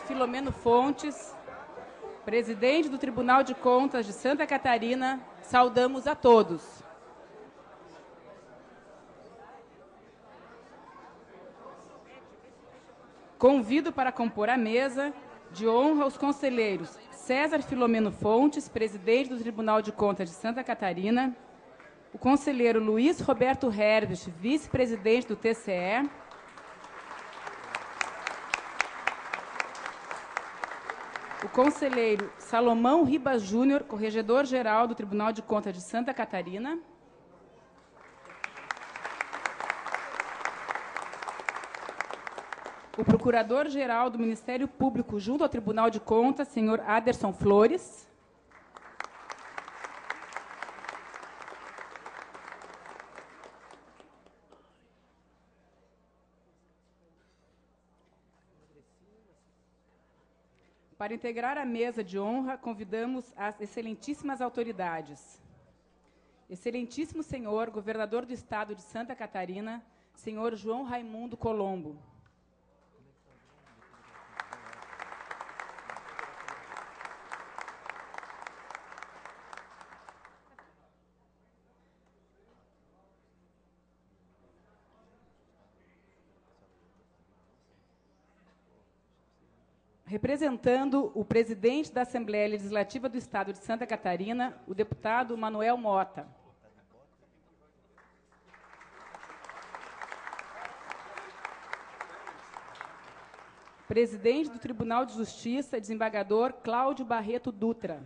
Filomeno Fontes, presidente do Tribunal de Contas de Santa Catarina, saudamos a todos. Convido para compor a mesa de honra os conselheiros César Filomeno Fontes, presidente do Tribunal de Contas de Santa Catarina, o conselheiro Luiz Roberto Herbst, vice-presidente do TCE, o conselheiro Salomão Ribas Júnior, corregedor-geral do Tribunal de Contas de Santa Catarina, o procurador-geral do Ministério Público junto ao Tribunal de Contas, senhor Aderson Flores, para integrar a mesa de honra, convidamos as excelentíssimas autoridades. Excelentíssimo senhor governador do Estado de Santa Catarina, senhor João Raimundo Colombo. Representando o presidente da Assembleia Legislativa do Estado de Santa Catarina, o deputado Manuel Mota. Presidente do Tribunal de Justiça, desembargador Cláudio Barreto Dutra.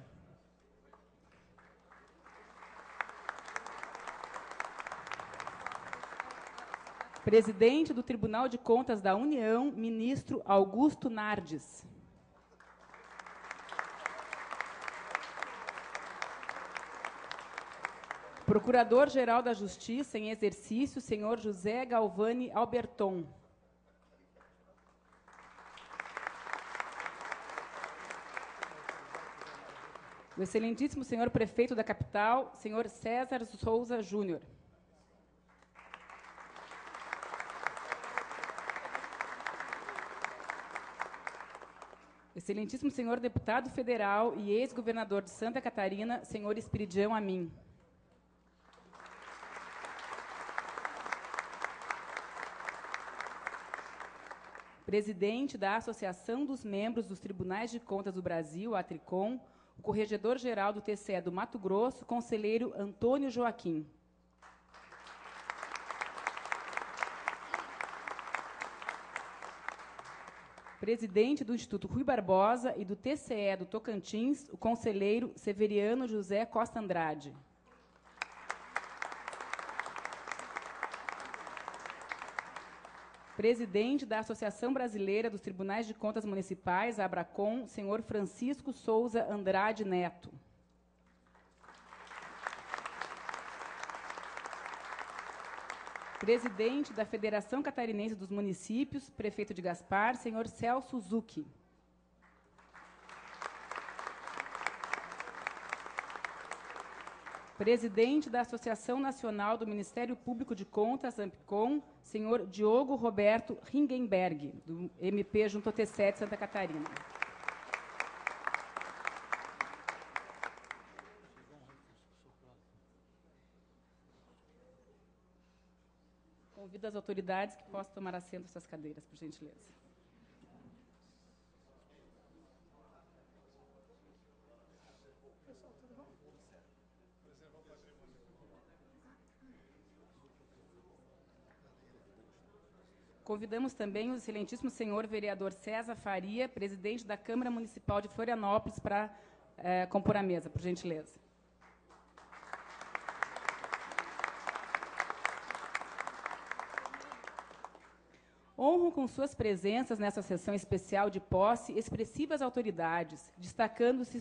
Presidente do Tribunal de Contas da União, ministro Augusto Nardes. Procurador-Geral da Justiça em exercício, senhor José Galvani Alberton. O excelentíssimo senhor prefeito da capital, senhor César Souza Júnior. Excelentíssimo senhor deputado federal e ex-governador de Santa Catarina, senhor Espiridião Amin. Presidente da Associação dos Membros dos Tribunais de Contas do Brasil, a Tricom, o corregedor-geral do TCE do Mato Grosso, conselheiro Antônio Joaquim. Presidente do Instituto Rui Barbosa e do TCE do Tocantins, o conselheiro Severiano José Costa Andrade. Presidente da Associação Brasileira dos Tribunais de Contas Municipais, a Abracom, senhor Francisco Souza Andrade Neto. Presidente da Federação Catarinense dos Municípios, prefeito de Gaspar, senhor Celso Zucchi. Presidente da Associação Nacional do Ministério Público de Contas, AMPCOM, senhor Diogo Roberto Ringenberg, do MP junto ao TCE de Santa Catarina. Convido as autoridades que possam tomar assento em suas cadeiras, por gentileza. Convidamos também o excelentíssimo senhor vereador César Faria, presidente da Câmara Municipal de Florianópolis, para compor a mesa, por gentileza. Honram com suas presenças nessa sessão especial de posse expressivas autoridades, destacando-se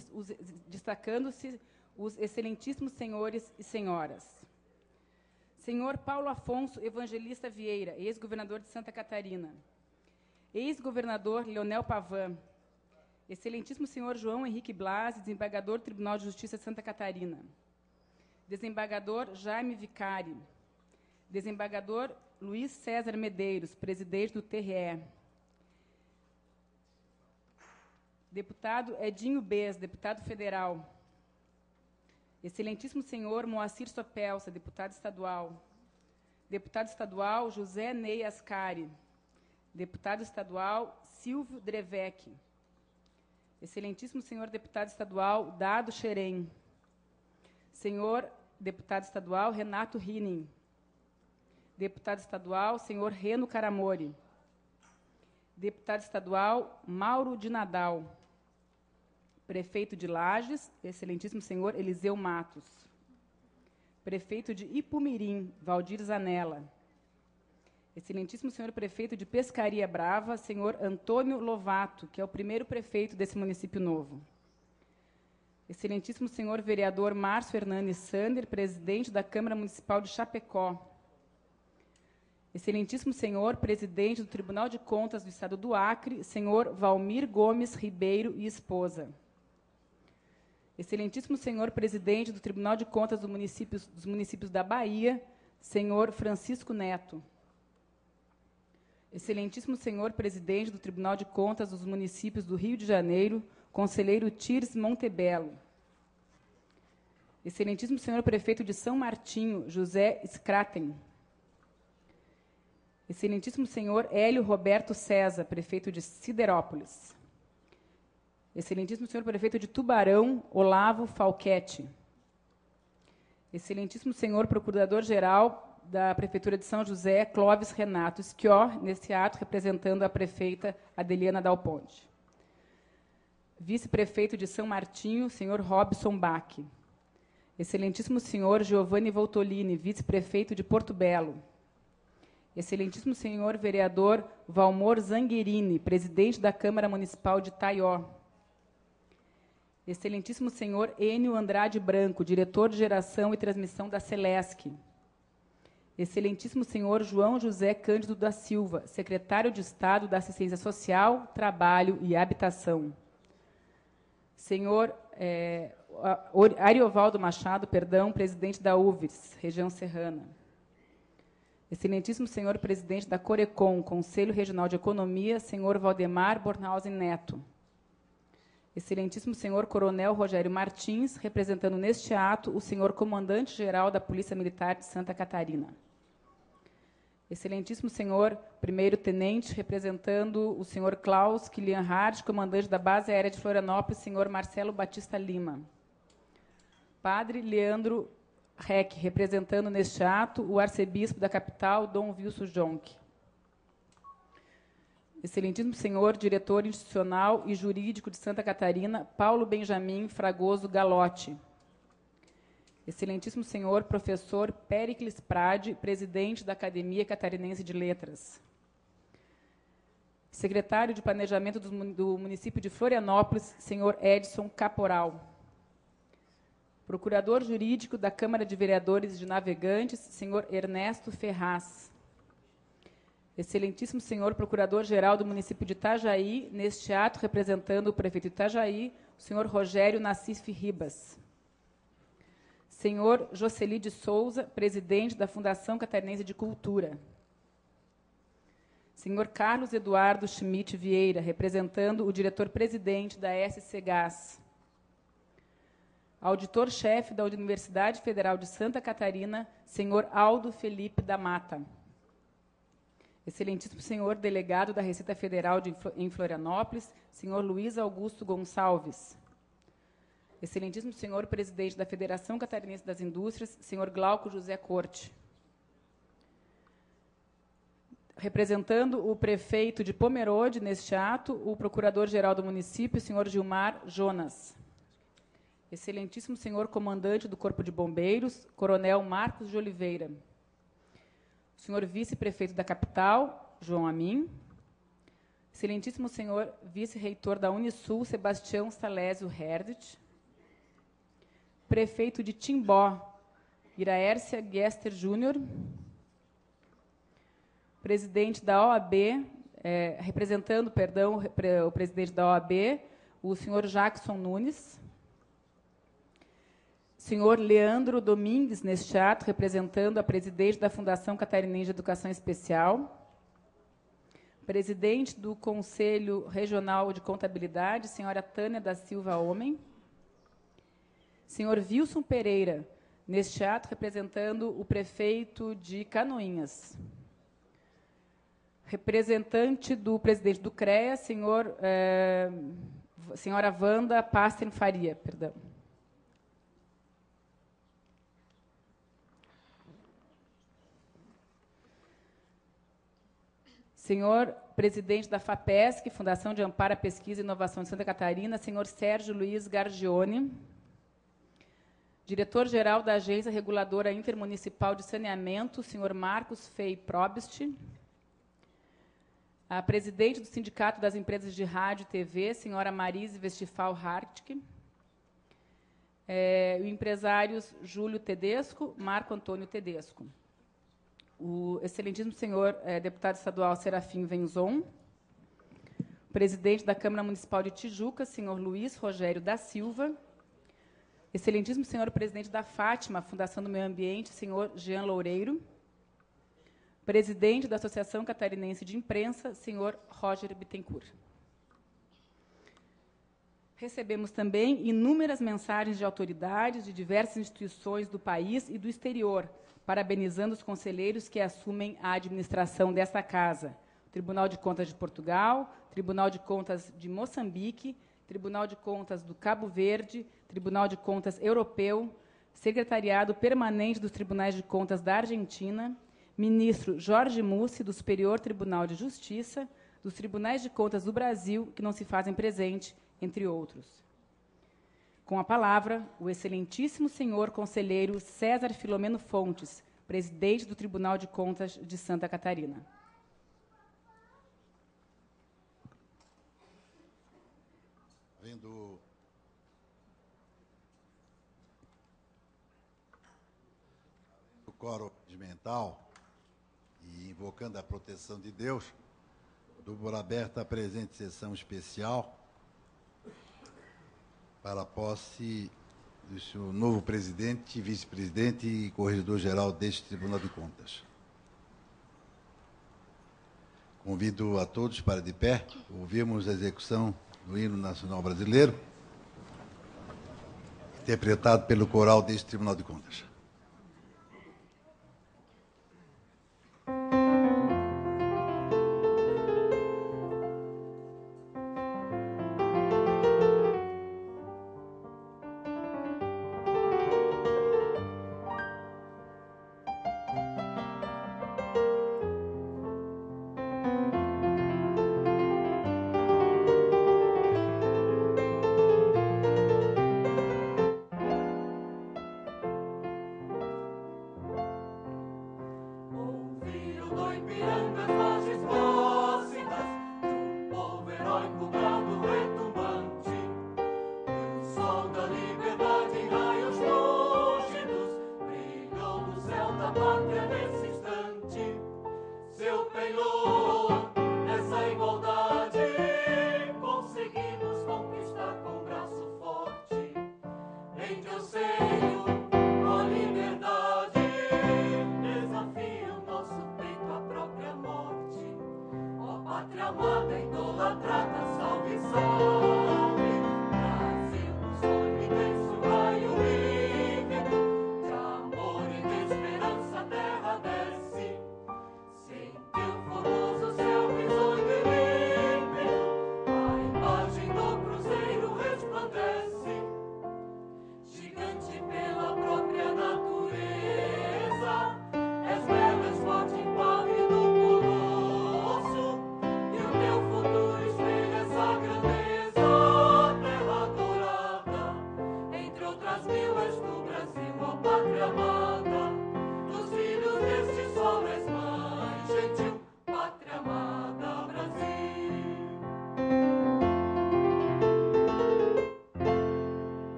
os excelentíssimos senhores e senhoras. Senhor Paulo Afonso Evangelista Vieira, ex-governador de Santa Catarina. Ex-governador Leonel Pavan. Excelentíssimo senhor João Henrique Blasi, desembargador do Tribunal de Justiça de Santa Catarina. Desembargador Jaime Vicari. Desembargador Luiz César Medeiros, presidente do TRE. Deputado Edinho Bez, deputado federal. Excelentíssimo senhor Moacir Sopelsa, deputado estadual. Deputado estadual José Ney Ascari. Deputado estadual Silvio Drevec. Excelentíssimo senhor deputado estadual Dado Xerém. Senhor deputado estadual Renato Rinin. Deputado estadual senhor Reno Caramori. Deputado estadual Mauro de Nadal. Prefeito de Lages, excelentíssimo senhor Eliseu Matos. Prefeito de Ipumirim, Valdir Zanella. Excelentíssimo senhor prefeito de Pescaria Brava, senhor Antônio Lovato, que é o primeiro prefeito desse município novo. Excelentíssimo senhor vereador Márcio Hernandes Sander, presidente da Câmara Municipal de Chapecó. Excelentíssimo senhor presidente do Tribunal de Contas do Estado do Acre, senhor Valmir Gomes Ribeiro e esposa. Excelentíssimo senhor presidente do Tribunal de Contas dos municípios da Bahia, senhor Francisco Neto. Excelentíssimo senhor presidente do Tribunal de Contas dos municípios do Rio de Janeiro, conselheiro Tires Montebello. Excelentíssimo senhor prefeito de São Martinho, José Scraten. Excelentíssimo senhor Hélio Roberto César, prefeito de Siderópolis. Excelentíssimo senhor prefeito de Tubarão, Olavo Falquete. Excelentíssimo senhor procurador-geral da Prefeitura de São José, Clóvis Renato Schior, nesse ato representando a prefeita Adeliana Dal Ponte. Vice-prefeito de São Martinho, senhor Robson Bach. Excelentíssimo senhor Giovanni Voltolini, vice-prefeito de Porto Belo. Excelentíssimo senhor vereador Valmor Zanguerini, presidente da Câmara Municipal de Taió. Excelentíssimo senhor Enio Andrade Branco, diretor de geração e transmissão da Celesc. Excelentíssimo senhor João José Cândido da Silva, secretário de Estado da Assistência Social, Trabalho e Habitação. Senhor Ariovaldo Machado, presidente da UVERS, região serrana. Excelentíssimo senhor presidente da Corecon, Conselho Regional de Economia, senhor Valdemar Bornhausen Neto. Excelentíssimo senhor coronel Rogério Martins, representando neste ato o senhor comandante-geral da Polícia Militar de Santa Catarina. Excelentíssimo senhor primeiro-tenente, representando o senhor Klaus Kilian Hard, comandante da Base Aérea de Florianópolis, senhor Marcelo Batista Lima. Padre Leandro Reck, representando neste ato o arcebispo da capital, Dom Wilson Jonck. Excelentíssimo senhor diretor institucional e jurídico de Santa Catarina, Paulo Benjamin Fragoso Galotti. Excelentíssimo senhor professor Péricles Prade, presidente da Academia Catarinense de Letras. Secretário de Planejamento do município de Florianópolis, senhor Edson Caporal. Procurador jurídico da Câmara de Vereadores de Navegantes, senhor Ernesto Ferraz. Excelentíssimo senhor Procurador-Geral do município de Itajaí, neste ato representando o prefeito de Itajaí, o senhor Rogério Nassif Ribas. Senhor Jocely de Souza, presidente da Fundação Catarinense de Cultura. Senhor Carlos Eduardo Schmidt Vieira, representando o diretor-presidente da SC Gás. Auditor-chefe da Universidade Federal de Santa Catarina, senhor Aldo Felipe da Mata. Excelentíssimo senhor delegado da Receita Federal em Florianópolis, senhor Luiz Augusto Gonçalves. Excelentíssimo senhor presidente da Federação Catarinense das Indústrias, senhor Glauco José Corte. Representando o prefeito de Pomerode, neste ato, o procurador-geral do município, senhor Gilmar Jonas. Excelentíssimo senhor comandante do Corpo de Bombeiros, coronel Marcos de Oliveira. O senhor vice-prefeito da capital, João Amin. Excelentíssimo senhor vice-reitor da Unisul, Sebastião Salésio Herdit. Prefeito de Timbó, Iraércia Gester Júnior. Presidente da OAB, representando, perdão, o presidente da OAB, o senhor Jackson Nunes. Senhor Leandro Domingues, neste ato, representando a presidente da Fundação Catarinense de Educação Especial. Presidente do Conselho Regional de Contabilidade, senhora Tânia da Silva Homem. Senhor Wilson Pereira, neste ato, representando o prefeito de Canoinhas. Representante do presidente do CREA, senhora Wanda Pasten Faria, perdão. Senhor presidente da FAPESC, Fundação de Amparo à Pesquisa e Inovação de Santa Catarina, senhor Sérgio Luiz Gargione. Diretor-geral da Agência Reguladora Intermunicipal de Saneamento, senhor Marcos Fei Probst. A presidente do Sindicato das Empresas de Rádio e TV, senhora Marise Vestifal Hartke. O empresários Júlio Tedesco, Marco Antônio Tedesco. O excelentíssimo senhor deputado estadual Serafim Venzon. Presidente da Câmara Municipal de Tijuca, senhor Luiz Rogério da Silva. Excelentíssimo senhor presidente da Fátima, Fundação do Meio Ambiente, senhor Jean Loureiro. Presidente da Associação Catarinense de Imprensa, senhor Roger Bittencourt. Recebemos também inúmeras mensagens de autoridades de diversas instituições do país e do exterior, parabenizando os conselheiros que assumem a administração desta casa. Tribunal de Contas de Portugal, Tribunal de Contas de Moçambique, Tribunal de Contas do Cabo Verde, Tribunal de Contas Europeu, Secretariado Permanente dos Tribunais de Contas da Argentina, ministro Jorge Mussi, do Superior Tribunal de Justiça, dos Tribunais de Contas do Brasil, que não se fazem presente, entre outros. Com a palavra, o excelentíssimo senhor conselheiro César Filomeno Fontes, presidente do Tribunal de Contas de Santa Catarina. Vendo o coro regimental e invocando a proteção de Deus, dou por aberta a presente sessão especial para a posse do seu novo presidente, vice-presidente e corregedor-geral deste Tribunal de Contas. Convido a todos para de pé ouvirmos a execução do hino nacional brasileiro, interpretado pelo coral deste Tribunal de Contas.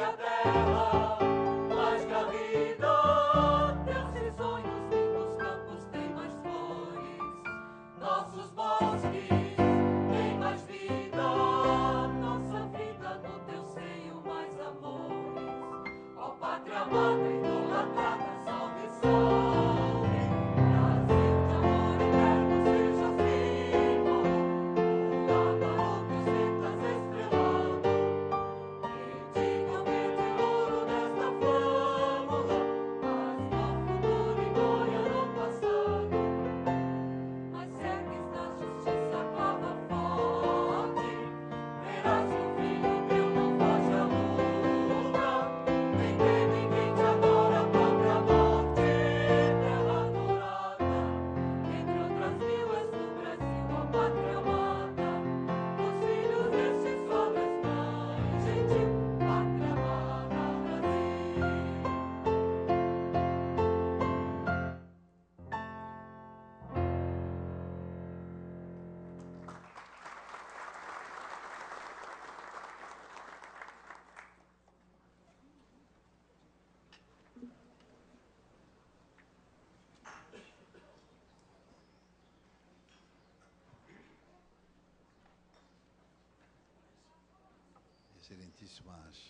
Excelentíssimas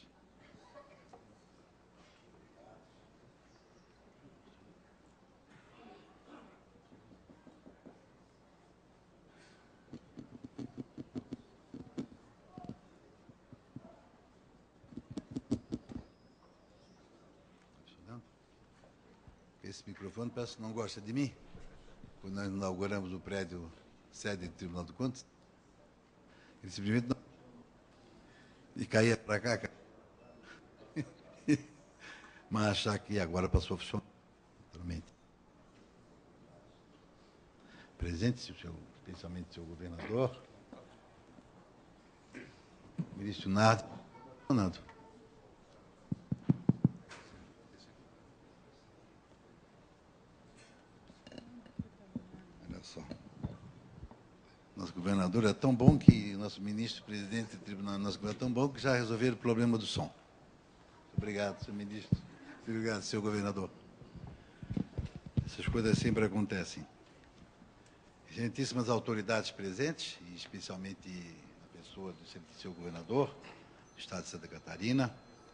esse microfone parece que não gosta de mim. Quando nós inauguramos o prédio sede do Tribunal de Contas, ele simplesmente não... E caía para cá. Mas achar que agora passou a funcionar naturalmente. Presente, especialmente o seu governador, ministro Nardo, Fernando. Olha só. Nosso governador é tão bom que nosso ministro, presidente do tribunal, nosso governador é tão bom que já resolveram o problema do som. Obrigado, senhor ministro. Obrigado, senhor governador. Essas coisas sempre acontecem. Excelentíssimas autoridades presentes, e especialmente a pessoa do senhor governador do Estado de Santa Catarina,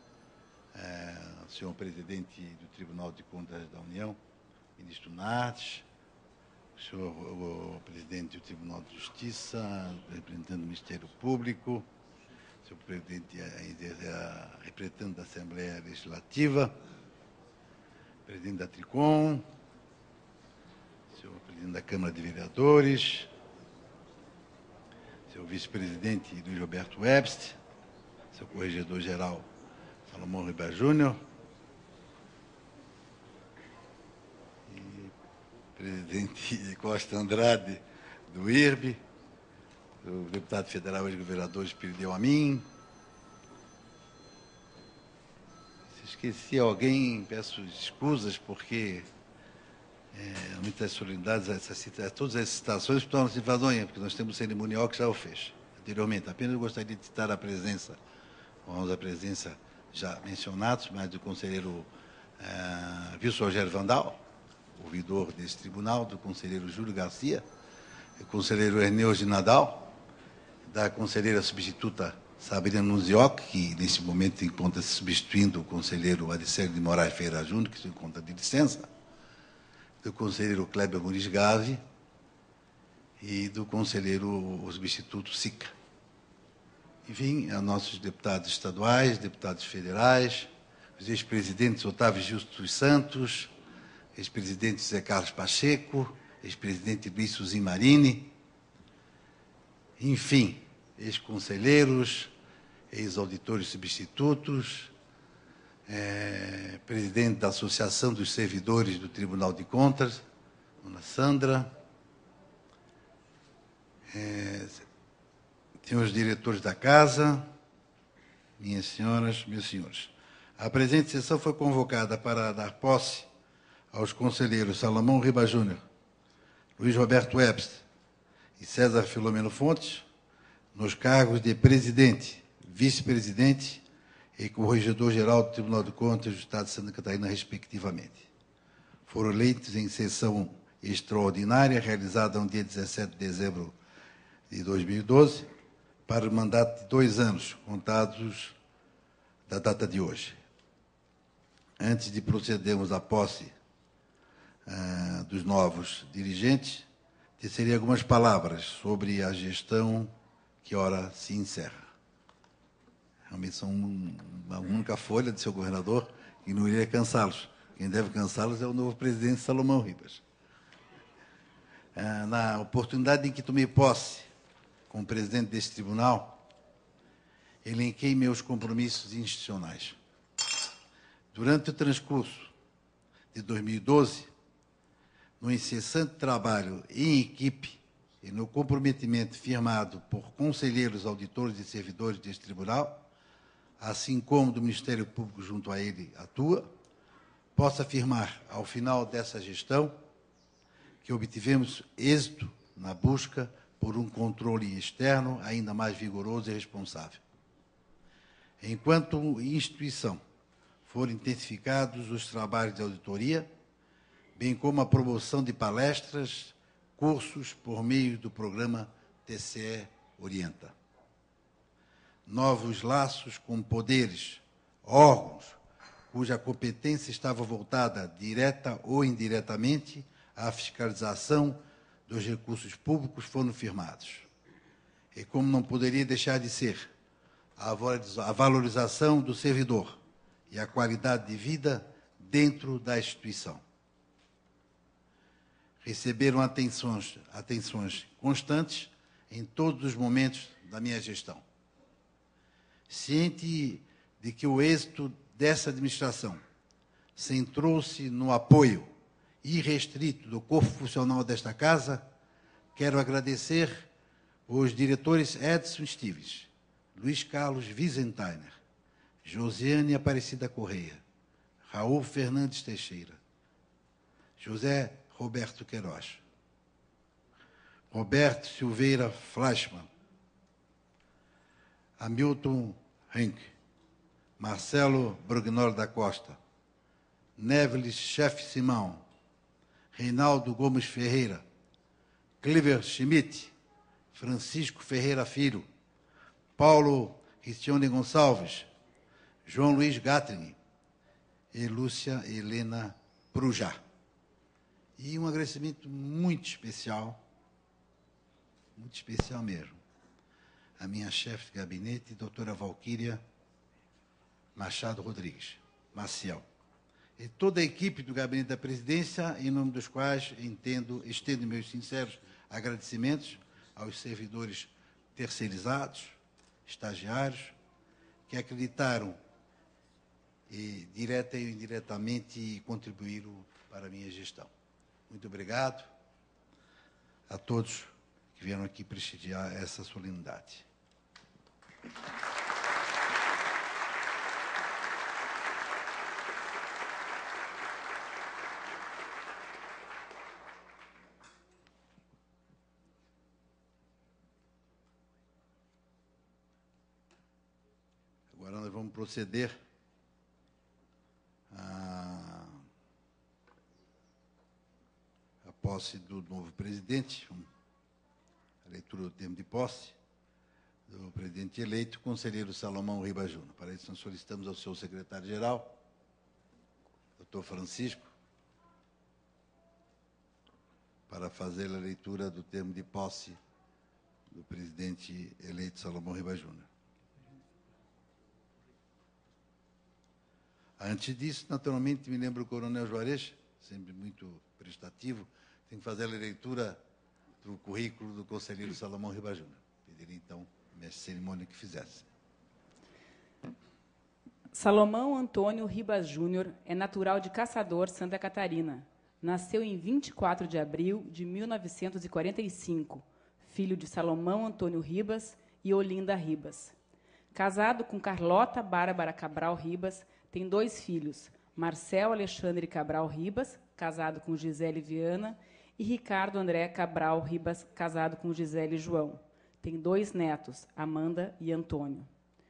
o senhor presidente do Tribunal de Contas da União, ministro Nardes, o senhor o presidente do Tribunal de Justiça, representante do Ministério Público, o senhor presidente representante da Assembleia Legislativa, presidente da Tricom, o senhor presidente da Câmara de Vereadores, o senhor vice-presidente Luiz Roberto Webst, o seu corregedor-geral Salomão Riba Júnior, presidente Costa Andrade, do IRB, o deputado federal e governador Espirideu Amin. Se esqueci alguém, peço desculpas, porque muitas solenidades, todas essas citações tornam-se enfadonhas, porque nós temos um cerimonial que já o fez anteriormente. Apenas gostaria de citar a presença, já mencionados, mas do conselheiro Wilson Rogério Vandal, ouvidor desse tribunal, do conselheiro Júlio Garcia, do conselheiro Erneu de Nadal, da conselheira substituta Sabrina Nunzioc, que nesse momento encontra-se substituindo o conselheiro Adicélio de Moraes Ferreira Júnior, que se encontra de licença, do conselheiro Kleber Muniz Gave e do conselheiro substituto Sica. Enfim, a nossos deputados estaduais, deputados federais, os ex-presidentes Otávio Justo dos Santos, ex-presidente José Carlos Pacheco, ex-presidente Luiz Suzin Marini, enfim, ex-conselheiros, ex-auditores substitutos, presidente da Associação dos Servidores do Tribunal de Contas, dona Sandra, senhores diretores da Casa, minhas senhoras, meus senhores. A presente sessão foi convocada para dar posse aos conselheiros Salomão Riba Júnior, Luiz Roberto Webst e César Filomeno Fontes, nos cargos de presidente, vice-presidente e corregedor-geral do Tribunal de Contas do Estado de Santa Catarina, respectivamente. Foram eleitos em sessão extraordinária, realizada no dia 17 de dezembro de 2012, para o mandato de 2 anos, contados da data de hoje. Antes de procedermos à posse dos novos dirigentes, teria algumas palavras sobre a gestão que ora se encerra. Realmente são uma única folha de seu governador e não iria cansá-los. Quem deve cansá-los é o novo presidente Salomão Ribas. Na oportunidade em que tomei posse como presidente deste tribunal, elenquei meus compromissos institucionais. Durante o transcurso de 2012, no incessante trabalho em equipe e no comprometimento firmado por conselheiros, auditores e servidores deste tribunal, assim como do Ministério Público junto a ele atua, posso afirmar, ao final dessa gestão, que obtivemos êxito na busca por um controle externo ainda mais vigoroso e responsável. Enquanto instituição, foram intensificados os trabalhos de auditoria, bem como a promoção de palestras, cursos por meio do programa TCE Orienta. Novos laços com poderes, órgãos, cuja competência estava voltada, direta ou indiretamente, à fiscalização dos recursos públicos foram firmados. E como não poderia deixar de ser, a valorização do servidor e a qualidade de vida dentro da instituição. Receberam atenções constantes em todos os momentos da minha gestão. Ciente de que o êxito dessa administração centrou-se no apoio irrestrito do corpo funcional desta casa, quero agradecer os diretores Edson Esteves, Luiz Carlos Wiesentheimer, Josiane Aparecida Correia, Raul Fernandes Teixeira, José Roberto Queiroz, Roberto Silveira Fleischmann, Hamilton Henk, Marcelo Brugnoli da Costa, Nevelis Chefe Simão, Reinaldo Gomes Ferreira, Cliver Schmidt, Francisco Ferreira Filho, Paulo Cristiane Gonçalves, João Luiz Gatling e Lúcia Helena Prujá. E um agradecimento muito especial mesmo, a minha chefe de gabinete, doutora Valquíria Machado Rodrigues, Maciel, e toda a equipe do gabinete da presidência, em nome dos quais estendo meus sinceros agradecimentos aos servidores terceirizados, estagiários, que acreditaram e direta e indiretamente contribuíram para a minha gestão. Muito obrigado a todos que vieram aqui prestigiar essa solenidade. Agora nós vamos proceder à posse do novo presidente, a leitura do termo de posse do presidente eleito, conselheiro Salomão Ribas Júnior. Para isso, nós solicitamos ao seu secretário-geral, doutor Francisco, para fazer a leitura do termo de posse do presidente eleito Salomão Ribas Júnior. Antes disso, naturalmente, me lembro o coronel Juarez, sempre muito prestativo, tem que fazer a leitura do currículo do conselheiro Salomão Ribas Júnior. Pediria, então, a mestre cerimônia que fizesse. Salomão Antônio Ribas Júnior é natural de Caçador, Santa Catarina. Nasceu em 24 de abril de 1945, filho de Salomão Antônio Ribas e Olinda Ribas. Casado com Carlota Bárbara Cabral Ribas, tem 2 filhos, Marcel Alexandre Cabral Ribas, casado com Gisele Viana, e Ricardo André Cabral Ribas, casado com Gisele João. Tem 2 netos, Amanda e Antônio.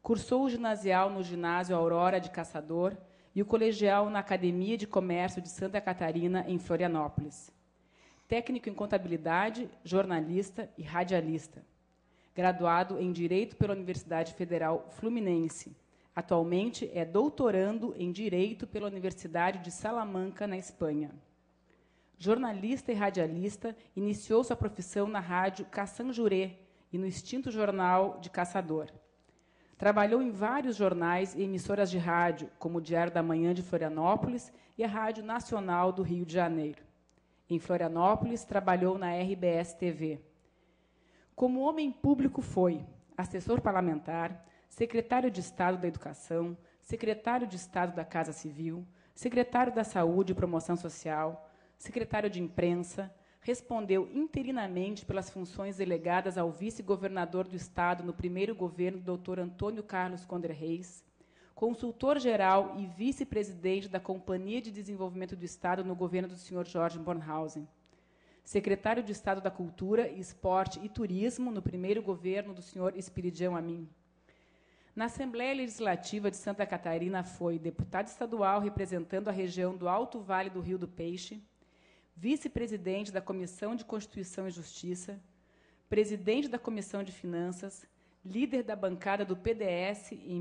Cursou o ginasial no Ginásio Aurora de Caçador e o colegial na Academia de Comércio de Santa Catarina, em Florianópolis. Técnico em contabilidade, jornalista e radialista. Graduado em Direito pela Universidade Federal Fluminense. Atualmente é doutorando em Direito pela Universidade de Salamanca, na Espanha. Jornalista e radialista, iniciou sua profissão na rádio Caçanjurê e no extinto Jornal de Caçador. Trabalhou em vários jornais e emissoras de rádio, como o Diário da Manhã de Florianópolis e a Rádio Nacional do Rio de Janeiro. Em Florianópolis, trabalhou na RBS-TV. Como homem público foi assessor parlamentar, secretário de Estado da Educação, secretário de Estado da Casa Civil, secretário da Saúde e Promoção Social, secretário de Imprensa, respondeu interinamente pelas funções delegadas ao vice-governador do Estado no primeiro governo do Dr. Antônio Carlos Conder Reis, consultor-geral e vice-presidente da Companhia de Desenvolvimento do Estado no governo do Sr. Jorge Bornhausen, secretário de Estado da Cultura, Esporte e Turismo no primeiro governo do Sr. Espiridião Amin. Na Assembleia Legislativa de Santa Catarina foi deputado estadual representando a região do Alto Vale do Rio do Peixe, vice-presidente da Comissão de Constituição e Justiça, presidente da Comissão de Finanças, líder da bancada do PDS em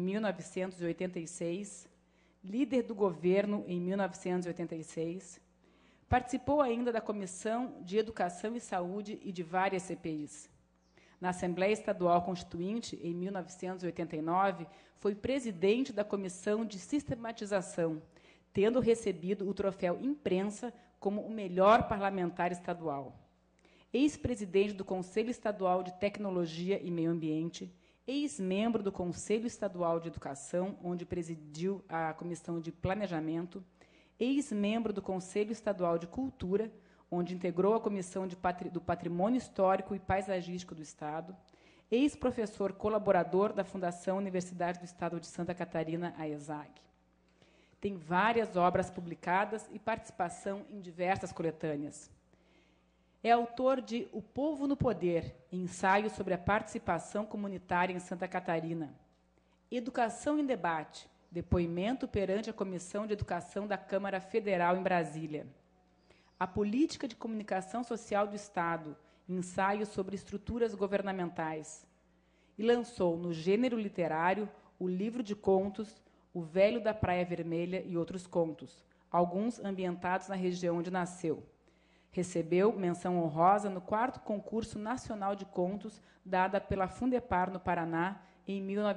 1986, líder do governo em 1986, participou ainda da Comissão de Educação e Saúde e de várias CPIs. Na Assembleia Estadual Constituinte, em 1989, foi presidente da Comissão de Sistematização, tendo recebido o troféu Imprensa como o melhor parlamentar estadual. Ex-presidente do Conselho Estadual de Tecnologia e Meio Ambiente, ex-membro do Conselho Estadual de Educação, onde presidiu a Comissão de Planejamento, ex-membro do Conselho Estadual de Cultura, onde integrou a Comissão do Patrimônio Histórico e Paisagístico do Estado, ex-professor colaborador da Fundação Universidade do Estado de Santa Catarina, a ESAG. Tem várias obras publicadas e participação em diversas coletâneas. É autor de O Povo no Poder, ensaio sobre a participação comunitária em Santa Catarina. Educação em Debate, depoimento perante a Comissão de Educação da Câmara Federal em Brasília. A Política de Comunicação Social do Estado, ensaio sobre estruturas governamentais. E lançou no gênero literário o livro de contos O Velho da Praia Vermelha e outros contos, alguns ambientados na região onde nasceu. Recebeu menção honrosa no 4º Concurso Nacional de Contos, dada pela Fundepar, no Paraná, em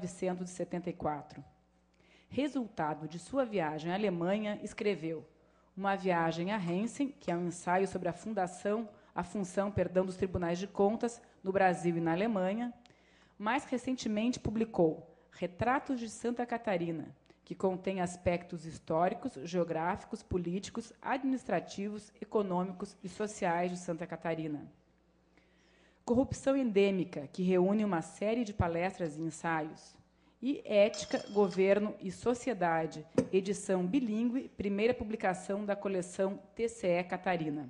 1974. Resultado de sua viagem à Alemanha, escreveu Uma Viagem a Hessen, que é um ensaio sobre a função dos tribunais de contas no Brasil e na Alemanha. Mais recentemente, publicou Retratos de Santa Catarina, que contém aspectos históricos, geográficos, políticos, administrativos, econômicos e sociais de Santa Catarina. Corrupção Endêmica, que reúne uma série de palestras e ensaios. E Ética, Governo e Sociedade, edição bilíngue, primeira publicação da coleção TCE Catarina.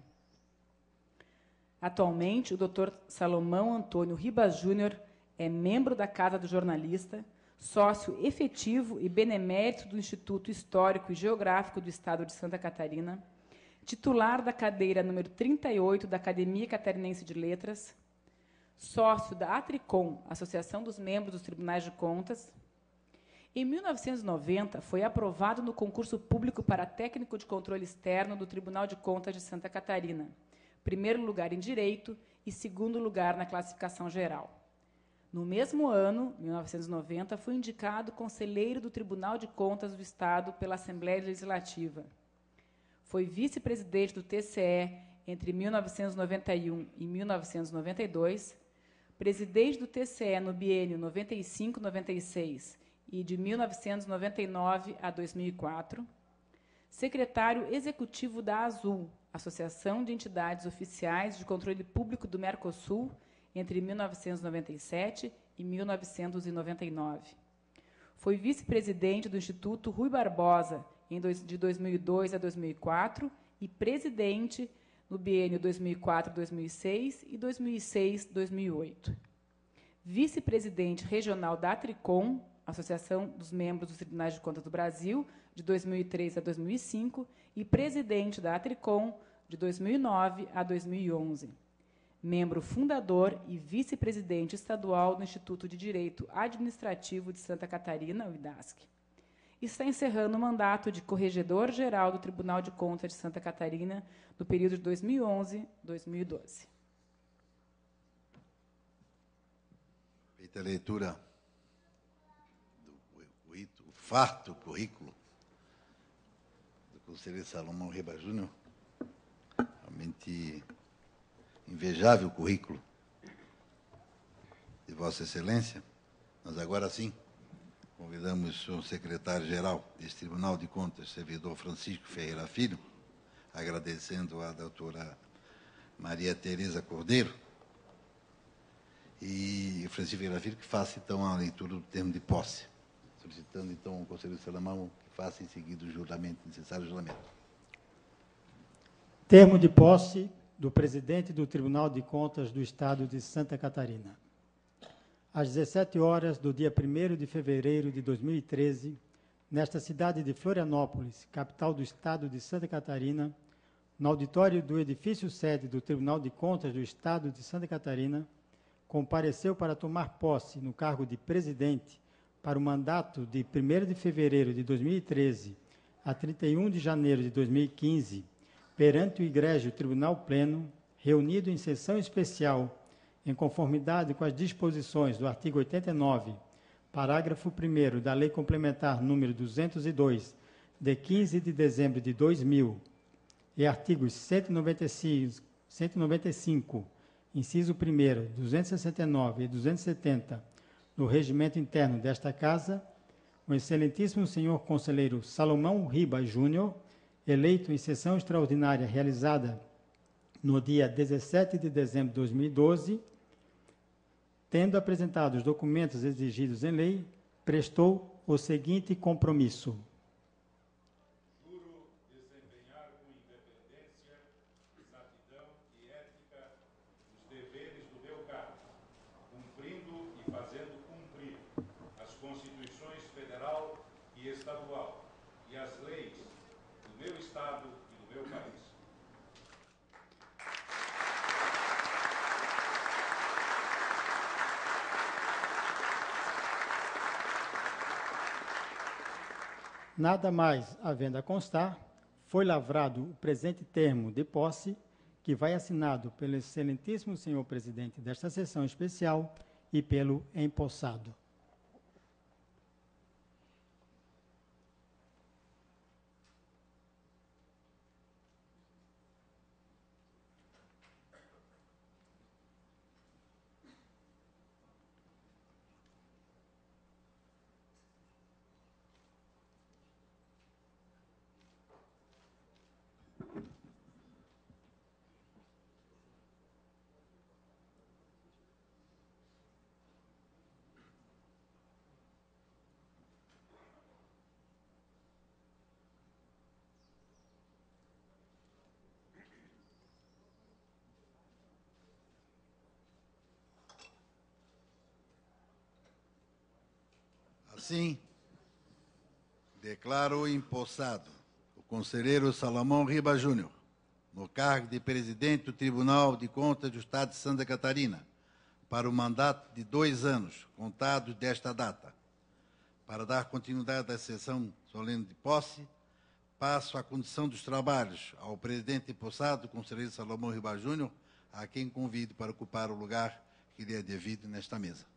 Atualmente, o Dr. Salomão Antônio Ribas Júnior é membro da Casa do Jornalista, sócio efetivo e benemérito do Instituto Histórico e Geográfico do Estado de Santa Catarina, titular da cadeira número 38 da Academia Catarinense de Letras, sócio da Atricom, Associação dos Membros dos Tribunais de Contas. Em 1990, foi aprovado no concurso público para técnico de controle externo do Tribunal de Contas de Santa Catarina, primeiro lugar em Direito e segundo lugar na classificação geral. No mesmo ano, 1990, foi indicado conselheiro do Tribunal de Contas do Estado pela Assembleia Legislativa. Foi vice-presidente do TCE entre 1991 e 1992, presidente do TCE no biênio 95-96 e de 1999 a 2004, secretário executivo da Azul, Associação de Entidades Oficiais de Controle Público do Mercosul, entre 1997 e 1999. Foi vice-presidente do Instituto Rui Barbosa, de 2002 a 2004, e presidente no biênio 2004-2006 e 2006-2008. Vice-presidente regional da Atricom, Associação dos Membros dos Tribunais de Contas do Brasil, de 2003 a 2005, e presidente da Atricom, de 2009 a 2011. Membro fundador e vice-presidente estadual do Instituto de Direito Administrativo de Santa Catarina, o IDASC. Está encerrando o mandato de Corregedor-Geral do Tribunal de Contas de Santa Catarina, no período de 2011-2012. Feita a leitura do farto currículo do conselheiro Salomão Riba Júnior, realmente invejável currículo de Vossa Excelência, nós agora sim convidamos o secretário-geral deste Tribunal de Contas, servidor Francisco Ferreira Filho, agradecendo à doutora Maria Tereza Cordeiro, e o Francisco Ferreira Filho que faça, então, a leitura do termo de posse, solicitando, então, ao conselheiro Salomão que faça em seguida o juramento, necessário juramento. Termo de posse do presidente do Tribunal de Contas do Estado de Santa Catarina. Às 17 horas do dia 1º de fevereiro de 2013, nesta cidade de Florianópolis, capital do Estado de Santa Catarina, no auditório do edifício sede do Tribunal de Contas do Estado de Santa Catarina, compareceu para tomar posse no cargo de presidente para o mandato de 1º de fevereiro de 2013 a 31 de janeiro de 2015, perante o Egrégio Tribunal Pleno, reunido em sessão especial, em conformidade com as disposições do artigo 89, parágrafo 1º da Lei Complementar número 202, de 15 de dezembro de 2000, e artigos 195, inciso 1º, 269 e 270, no regimento interno desta Casa, o excelentíssimo senhor conselheiro Salomão Riba Júnior, eleito em sessão extraordinária realizada no dia 17 de dezembro de 2012, tendo apresentado os documentos exigidos em lei, prestou o seguinte compromisso. Juro desempenhar com independência, exatidão e ética os deveres do meu cargo, cumprindo e fazendo cumprir as Constituições Federal e Estadual e as leis do meu Estado e do meu país. Nada mais havendo a constar, foi lavrado o presente termo de posse, que vai assinado pelo excelentíssimo senhor presidente desta sessão especial e pelo empossado. Assim, declaro empossado o conselheiro Salomão Riba Júnior no cargo de presidente do Tribunal de Contas do Estado de Santa Catarina para o mandato de 2 anos, contados desta data. Para dar continuidade à sessão solene de posse, passo a condução dos trabalhos ao presidente empossado, o conselheiro Salomão Riba Júnior, a quem convido para ocupar o lugar que lhe é devido nesta mesa.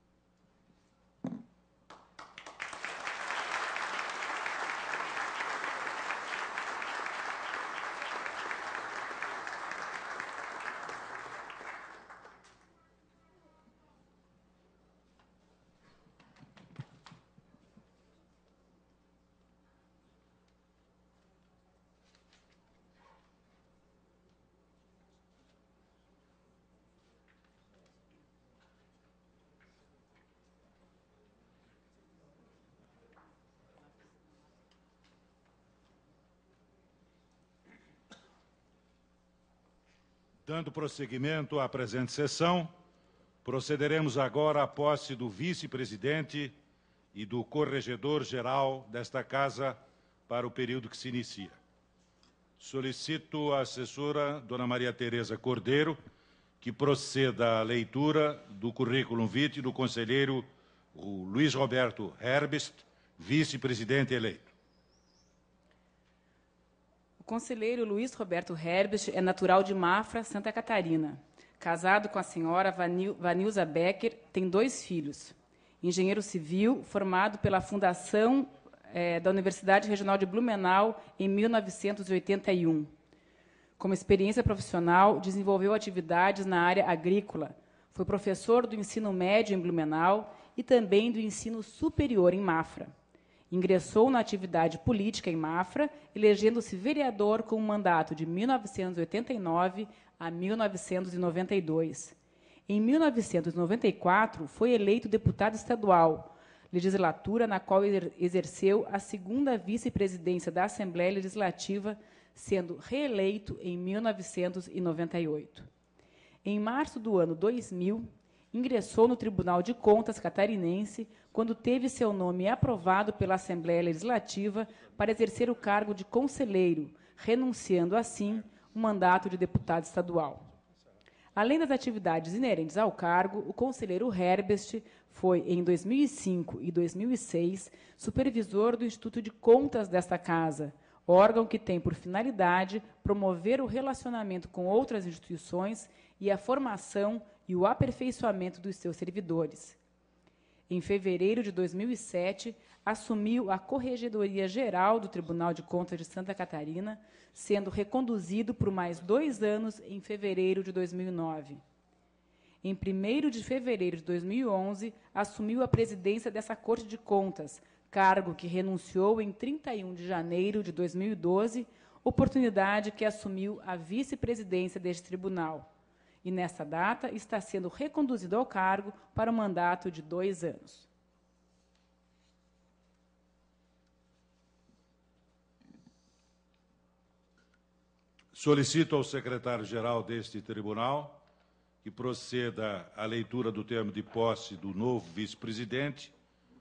Dando prosseguimento à presente sessão, procederemos agora à posse do vice-presidente e do Corregedor-Geral desta Casa para o período que se inicia. Solicito à assessora, Dona Maria Tereza Cordeiro, que proceda à leitura do currículo vitae do conselheiro Luiz Roberto Herbst, vice-presidente eleito. O conselheiro Luiz Roberto Herbst é natural de Mafra, Santa Catarina. Casado com a senhora Vanilza Becker, tem 2 filhos. Engenheiro civil, formado pela Fundação da Universidade Regional de Blumenau em 1981. Como experiência profissional, desenvolveu atividades na área agrícola. Foi professor do ensino médio em Blumenau e também do ensino superior em Mafra. Ingressou na atividade política em Mafra, elegendo-se vereador com um mandato de 1989 a 1992. Em 1994, foi eleito deputado estadual, legislatura na qual exerceu a 2ª vice-presidência da Assembleia Legislativa, sendo reeleito em 1998. Em março do ano 2000, ingressou no Tribunal de Contas catarinense, quando teve seu nome aprovado pela Assembleia Legislativa para exercer o cargo de conselheiro, renunciando, assim, o mandato de deputado estadual. Além das atividades inerentes ao cargo, o conselheiro Herbst foi, em 2005 e 2006, supervisor do Instituto de Contas desta Casa, órgão que tem por finalidade promover o relacionamento com outras instituições e a formação e o aperfeiçoamento dos seus servidores. Em fevereiro de 2007, assumiu a Corregedoria Geral do Tribunal de Contas de Santa Catarina, sendo reconduzido por mais 2 anos em fevereiro de 2009. Em 1º de fevereiro de 2011, assumiu a presidência dessa Corte de Contas, cargo que renunciou em 31 de janeiro de 2012, oportunidade que assumiu a vice-presidência deste tribunal. E, nessa data, está sendo reconduzido ao cargo para um mandato de 2 anos. Solicito ao secretário-geral deste tribunal que proceda à leitura do termo de posse do novo vice-presidente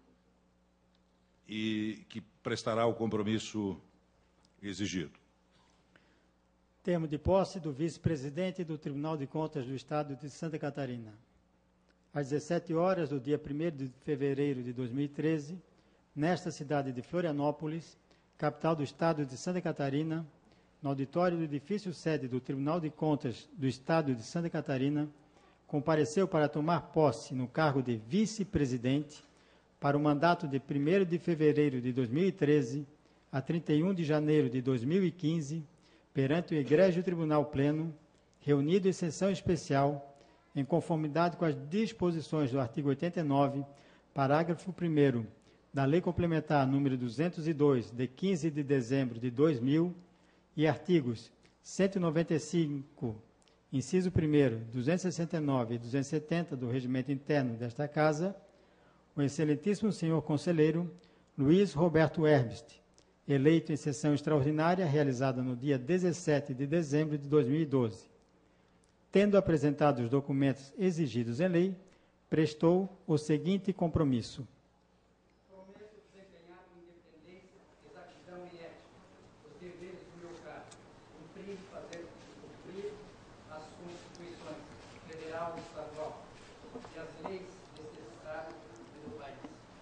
e que prestará o compromisso exigido. Termo de posse do vice-presidente do Tribunal de Contas do Estado de Santa Catarina. Às 17 horas do dia 1º de fevereiro de 2013, nesta cidade de Florianópolis, capital do Estado de Santa Catarina, no auditório do edifício sede do Tribunal de Contas do Estado de Santa Catarina, compareceu para tomar posse no cargo de vice-presidente para o mandato de 1º de fevereiro de 2013 a 31 de janeiro de 2015, perante o Egrégio Tribunal Pleno, reunido em sessão especial, em conformidade com as disposições do artigo 89, parágrafo 1º da Lei Complementar número 202, de 15 de dezembro de 2000, e artigos 195, inciso 1º, 269 e 270 do Regimento Interno desta Casa, o excelentíssimo senhor conselheiro Luiz Roberto Herbst, eleito em sessão extraordinária realizada no dia 17 de dezembro de 2012. Tendo apresentado os documentos exigidos em lei, prestou o seguinte compromisso. Prometo desempenhar com independência, exatidão e ética os deveres do meu cargo, cumprir e fazer cumprir as Constituições federal e estadual e as leis deste Estado e do país.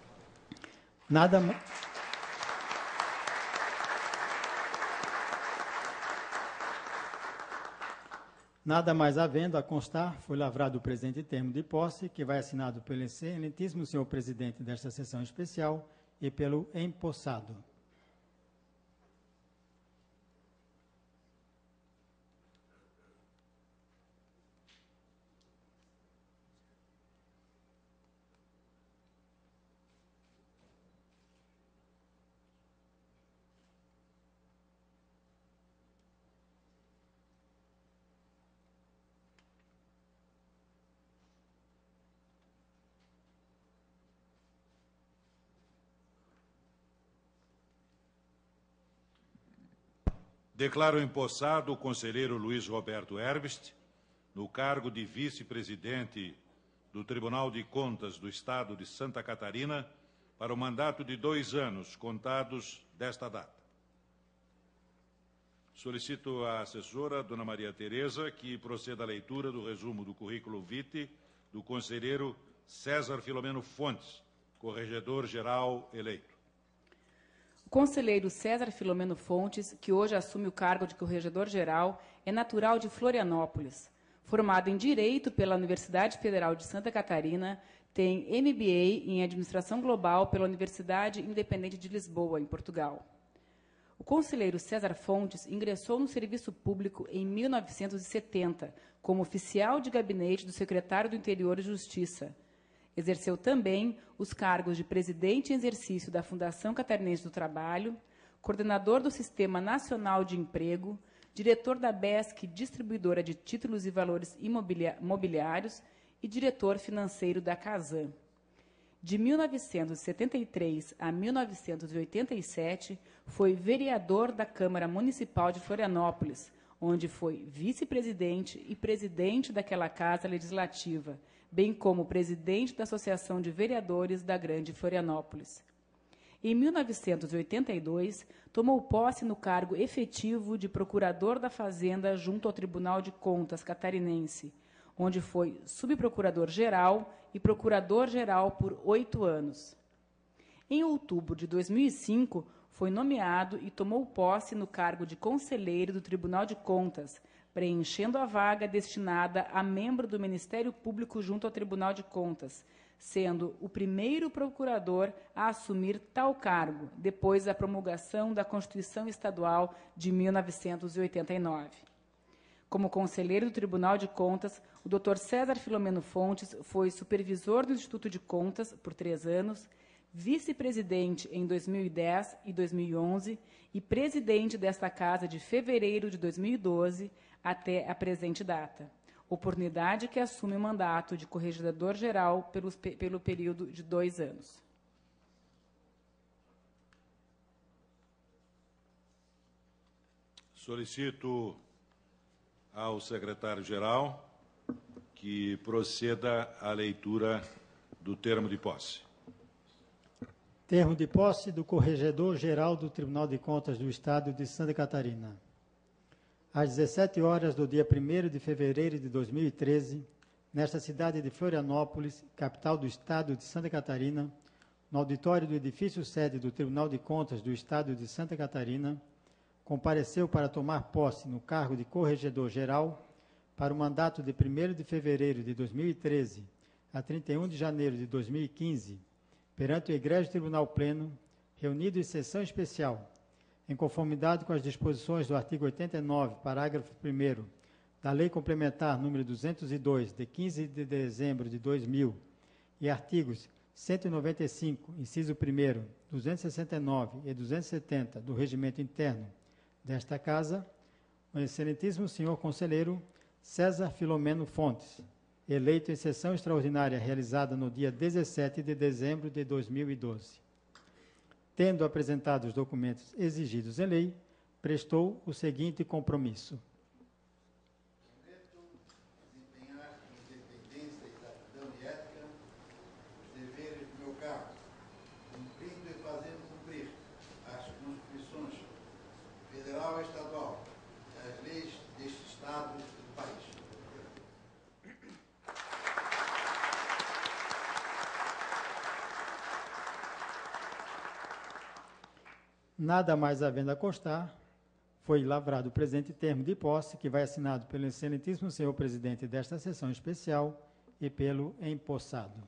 Nada mais havendo a constar, foi lavrado o presente termo de posse, que vai assinado pelo excelentíssimo senhor presidente desta sessão especial e pelo empossado. Declaro empossado o conselheiro Luiz Roberto Herbst no cargo de vice-presidente do Tribunal de Contas do Estado de Santa Catarina para o mandato de 2 anos, contados desta data. Solicito à assessora, dona Maria Tereza, que proceda à leitura do resumo do currículo vitae do conselheiro César Filomeno Fontes, corregedor-geral eleito. O conselheiro César Filomeno Fontes, que hoje assume o cargo de corregedor-geral, é natural de Florianópolis. Formado em Direito pela Universidade Federal de Santa Catarina, tem MBA em Administração Global pela Universidade Independente de Lisboa, em Portugal. O conselheiro César Fontes ingressou no serviço público em 1970, como oficial de gabinete do secretário do Interior e Justiça. Exerceu também os cargos de presidente em exercício da Fundação Catarinense do Trabalho, coordenador do Sistema Nacional de Emprego, diretor da BESC, distribuidora de títulos e valores imobiliários, e diretor financeiro da Casan. De 1973 a 1987, foi vereador da Câmara Municipal de Florianópolis, onde foi vice-presidente e presidente daquela Casa Legislativa, bem como presidente da Associação de Vereadores da Grande Florianópolis. Em 1982, tomou posse no cargo efetivo de procurador da Fazenda junto ao Tribunal de Contas catarinense, onde foi subprocurador-geral e procurador-geral por 8 anos. Em outubro de 2005, foi nomeado e tomou posse no cargo de conselheiro do Tribunal de Contas, preenchendo a vaga destinada a membro do Ministério Público junto ao Tribunal de Contas, sendo o primeiro procurador a assumir tal cargo, depois da promulgação da Constituição Estadual de 1989. Como conselheiro do Tribunal de Contas, o Dr. César Filomeno Fontes foi supervisor do Instituto de Contas por 3 anos, vice-presidente em 2010 e 2011 e presidente desta casa de fevereiro de 2012 até a presente data, oportunidade que assume o mandato de corregedor-geral pelo período de 2 anos. Solicito ao secretário-geral que proceda à leitura do termo de posse. Termo de posse do Corregedor-Geral do Tribunal de Contas do Estado de Santa Catarina. Às 17 horas do dia 1º de fevereiro de 2013, nesta cidade de Florianópolis, capital do Estado de Santa Catarina, no auditório do edifício sede do Tribunal de Contas do Estado de Santa Catarina, compareceu para tomar posse no cargo de Corregedor-Geral para o mandato de 1º de fevereiro de 2013 a 31 de janeiro de 2015, perante o Egrégio Tribunal Pleno, reunido em sessão especial, em conformidade com as disposições do artigo 89, parágrafo 1º, da Lei Complementar número 202, de 15 de dezembro de 2000, e artigos 195, inciso 1º, 269 e 270 do Regimento Interno desta Casa, o excelentíssimo senhor conselheiro César Filomeno Fontes, eleito em sessão extraordinária realizada no dia 17 de dezembro de 2012. Tendo apresentado os documentos exigidos em lei, prestou o seguinte compromisso. Prometo desempenhar com independência, exatidão e ética os deveres do meu cargo, cumprindo e fazendo cumprir as Constituições federal e estadual e as leis deste Estado e do país. Nada mais havendo a constar, foi lavrado o presente termo de posse, que vai assinado pelo excelentíssimo senhor presidente desta sessão especial e pelo empossado.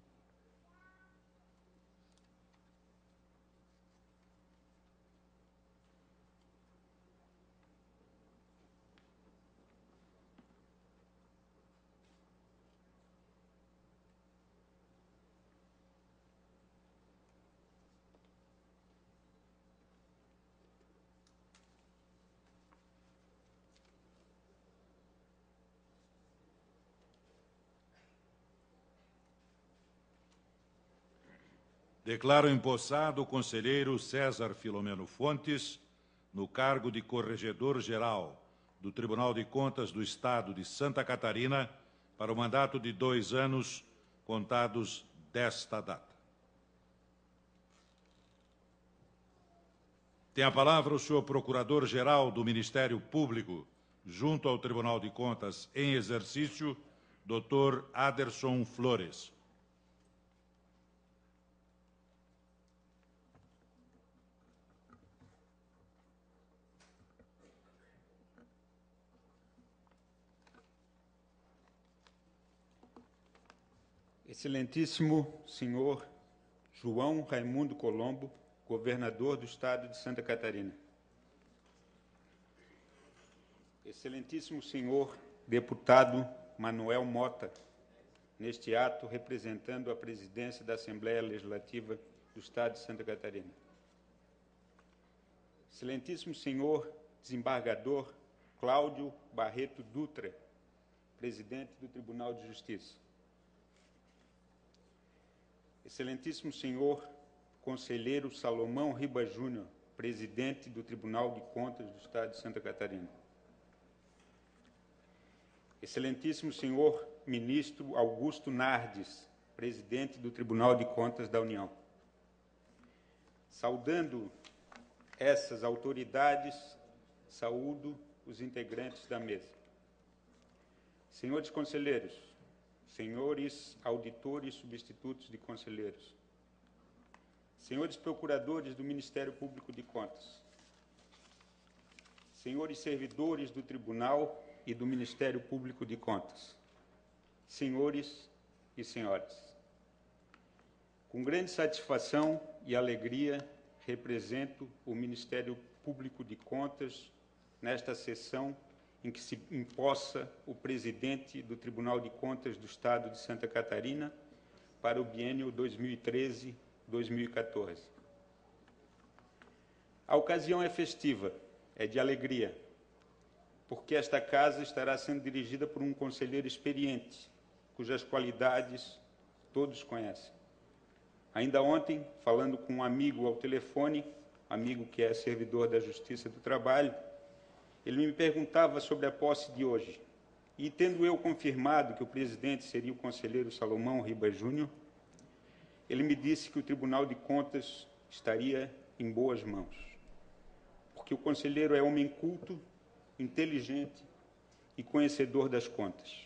Declaro empossado o conselheiro César Filomeno Fontes no cargo de Corregedor-Geral do Tribunal de Contas do Estado de Santa Catarina para o mandato de 2 anos contados desta data. Tem a palavra o senhor Procurador-Geral do Ministério Público, junto ao Tribunal de Contas em exercício, Dr. Aderson Flores. Excelentíssimo senhor João Raimundo Colombo, governador do Estado de Santa Catarina. Excelentíssimo senhor deputado Manuel Mota, neste ato representando a presidência da Assembleia Legislativa do Estado de Santa Catarina. Excelentíssimo senhor desembargador Cláudio Barreto Dutra, presidente do Tribunal de Justiça. Excelentíssimo senhor conselheiro Salomão Ribas Júnior, presidente do Tribunal de Contas do Estado de Santa Catarina. Excelentíssimo senhor ministro Augusto Nardes, presidente do Tribunal de Contas da União. Saudando essas autoridades, saúdo os integrantes da mesa. Senhores conselheiros, senhores auditores substitutos de conselheiros, senhores procuradores do Ministério Público de Contas, senhores servidores do Tribunal e do Ministério Público de Contas, senhores e senhoras, com grande satisfação e alegria, represento o Ministério Público de Contas nesta sessão em que se empossa o presidente do Tribunal de Contas do Estado de Santa Catarina para o biênio 2013-2014. A ocasião é festiva, é de alegria, porque esta casa estará sendo dirigida por um conselheiro experiente, cujas qualidades todos conhecem. Ainda ontem, falando com um amigo ao telefone, amigo que é servidor da Justiça do Trabalho, ele me perguntava sobre a posse de hoje. E, tendo eu confirmado que o presidente seria o conselheiro Salomão Ribas Júnior, ele me disse que o Tribunal de Contas estaria em boas mãos. Porque o conselheiro é homem culto, inteligente e conhecedor das contas.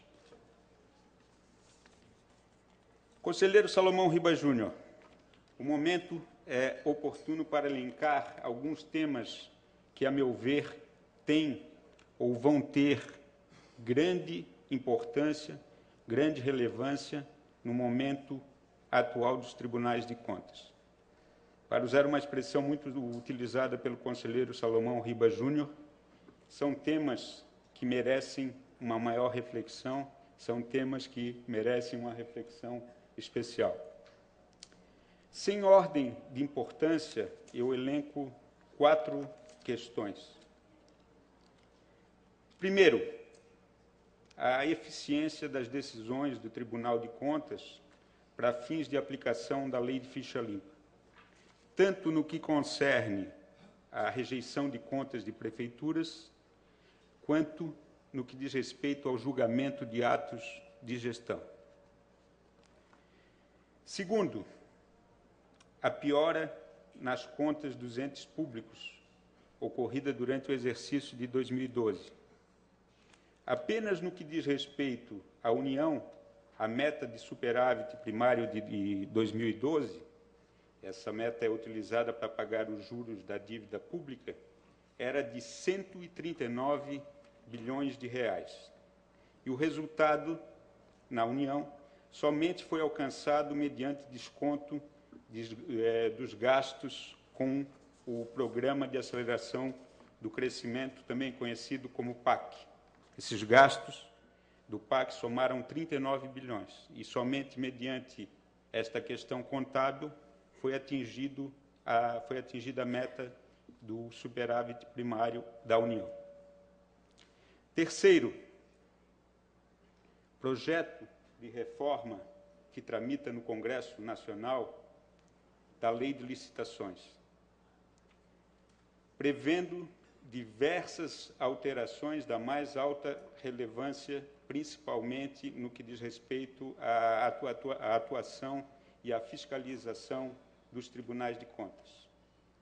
Conselheiro Salomão Ribas Júnior, o momento é oportuno para elencar alguns temas que, a meu ver, têm ou vão ter grande importância, grande relevância no momento atual dos tribunais de contas. Para usar uma expressão muito utilizada pelo conselheiro Salomão Ribas Júnior, são temas que merecem uma maior reflexão, são temas que merecem uma reflexão especial. Sem ordem de importância, eu elenco 4 questões. Primeiro, a eficiência das decisões do Tribunal de Contas para fins de aplicação da Lei de Ficha Limpa, tanto no que concerne à rejeição de contas de prefeituras, quanto no que diz respeito ao julgamento de atos de gestão. Segundo, a piora nas contas dos entes públicos, ocorrida durante o exercício de 2012. Apenas no que diz respeito à União, a meta de superávit primário de 2012, essa meta é utilizada para pagar os juros da dívida pública, era de 139 bilhões de reais. E o resultado, na União, somente foi alcançado mediante desconto dos gastos com o Programa de Aceleração do Crescimento, também conhecido como PAC. Esses gastos do PAC somaram 39 bilhões, e somente mediante esta questão contábil foi atingida a meta do superávit primário da União. Terceiro, projeto de reforma que tramita no Congresso Nacional da Lei de Licitações, prevendo diversas alterações da mais alta relevância, principalmente no que diz respeito à atuação e à fiscalização dos tribunais de contas.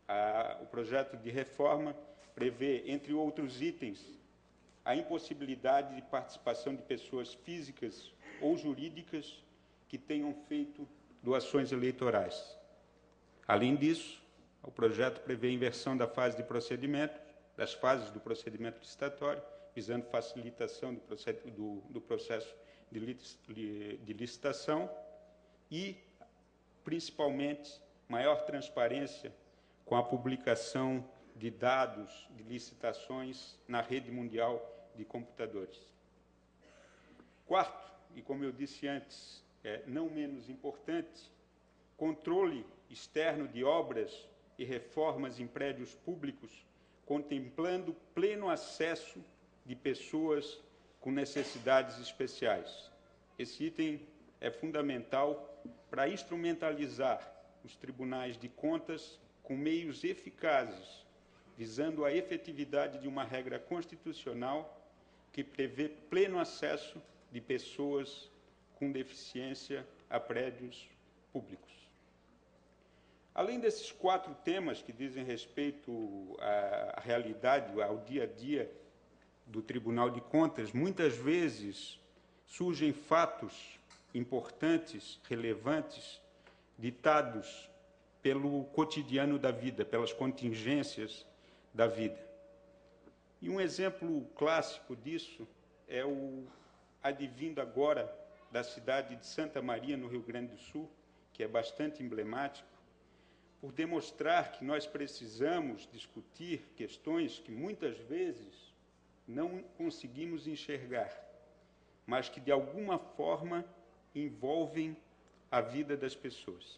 O projeto de reforma prevê, entre outros itens, a impossibilidade de participação de pessoas físicas ou jurídicas que tenham feito doações eleitorais. Além disso, o projeto prevê a inversão das fases do procedimento licitatório, visando facilitação do processo de licitação e, principalmente, maior transparência com a publicação de dados de licitações na rede mundial de computadores. Quarto, e como eu disse antes, não menos importante, controle externo de obras e reformas em prédios públicos, contemplando pleno acesso de pessoas com necessidades especiais. Esse item é fundamental para instrumentalizar os tribunais de contas com meios eficazes, visando a efetividade de uma regra constitucional que prevê pleno acesso de pessoas com deficiência a prédios públicos. Além desses 4 temas que dizem respeito à realidade, ao dia a dia do Tribunal de Contas, muitas vezes surgem fatos importantes, relevantes, ditados pelo cotidiano da vida, pelas contingências da vida. E um exemplo clássico disso é o advindo agora da cidade de Santa Maria, no Rio Grande do Sul, que é bastante emblemático, por demonstrar que nós precisamos discutir questões que muitas vezes não conseguimos enxergar, mas que de alguma forma envolvem a vida das pessoas.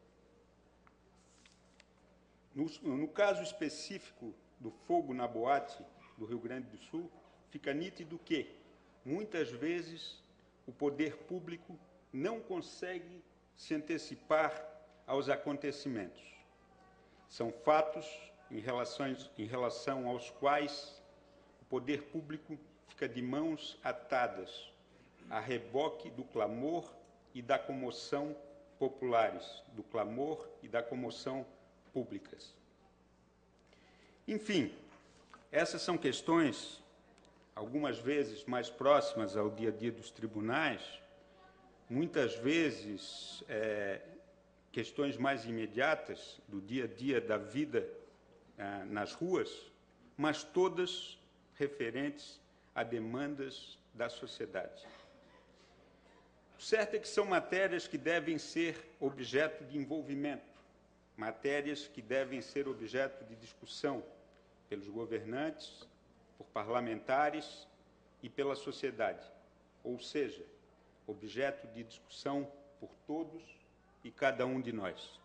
No caso específico do fogo na boate do Rio Grande do Sul, fica nítido que, muitas vezes, o poder público não consegue se antecipar aos acontecimentos. São fatos em relação aos quais o poder público fica de mãos atadas, a reboque do clamor e da comoção populares, do clamor e da comoção públicas. Enfim, essas são questões, algumas vezes mais próximas ao dia a dia dos tribunais, muitas vezes questões mais imediatas do dia a dia da vida nas ruas, mas todas referentes a demandas da sociedade. O certo é que são matérias que devem ser objeto de envolvimento, matérias que devem ser objeto de discussão pelos governantes, por parlamentares e pela sociedade, ou seja, objeto de discussão por todos e cada um de nós.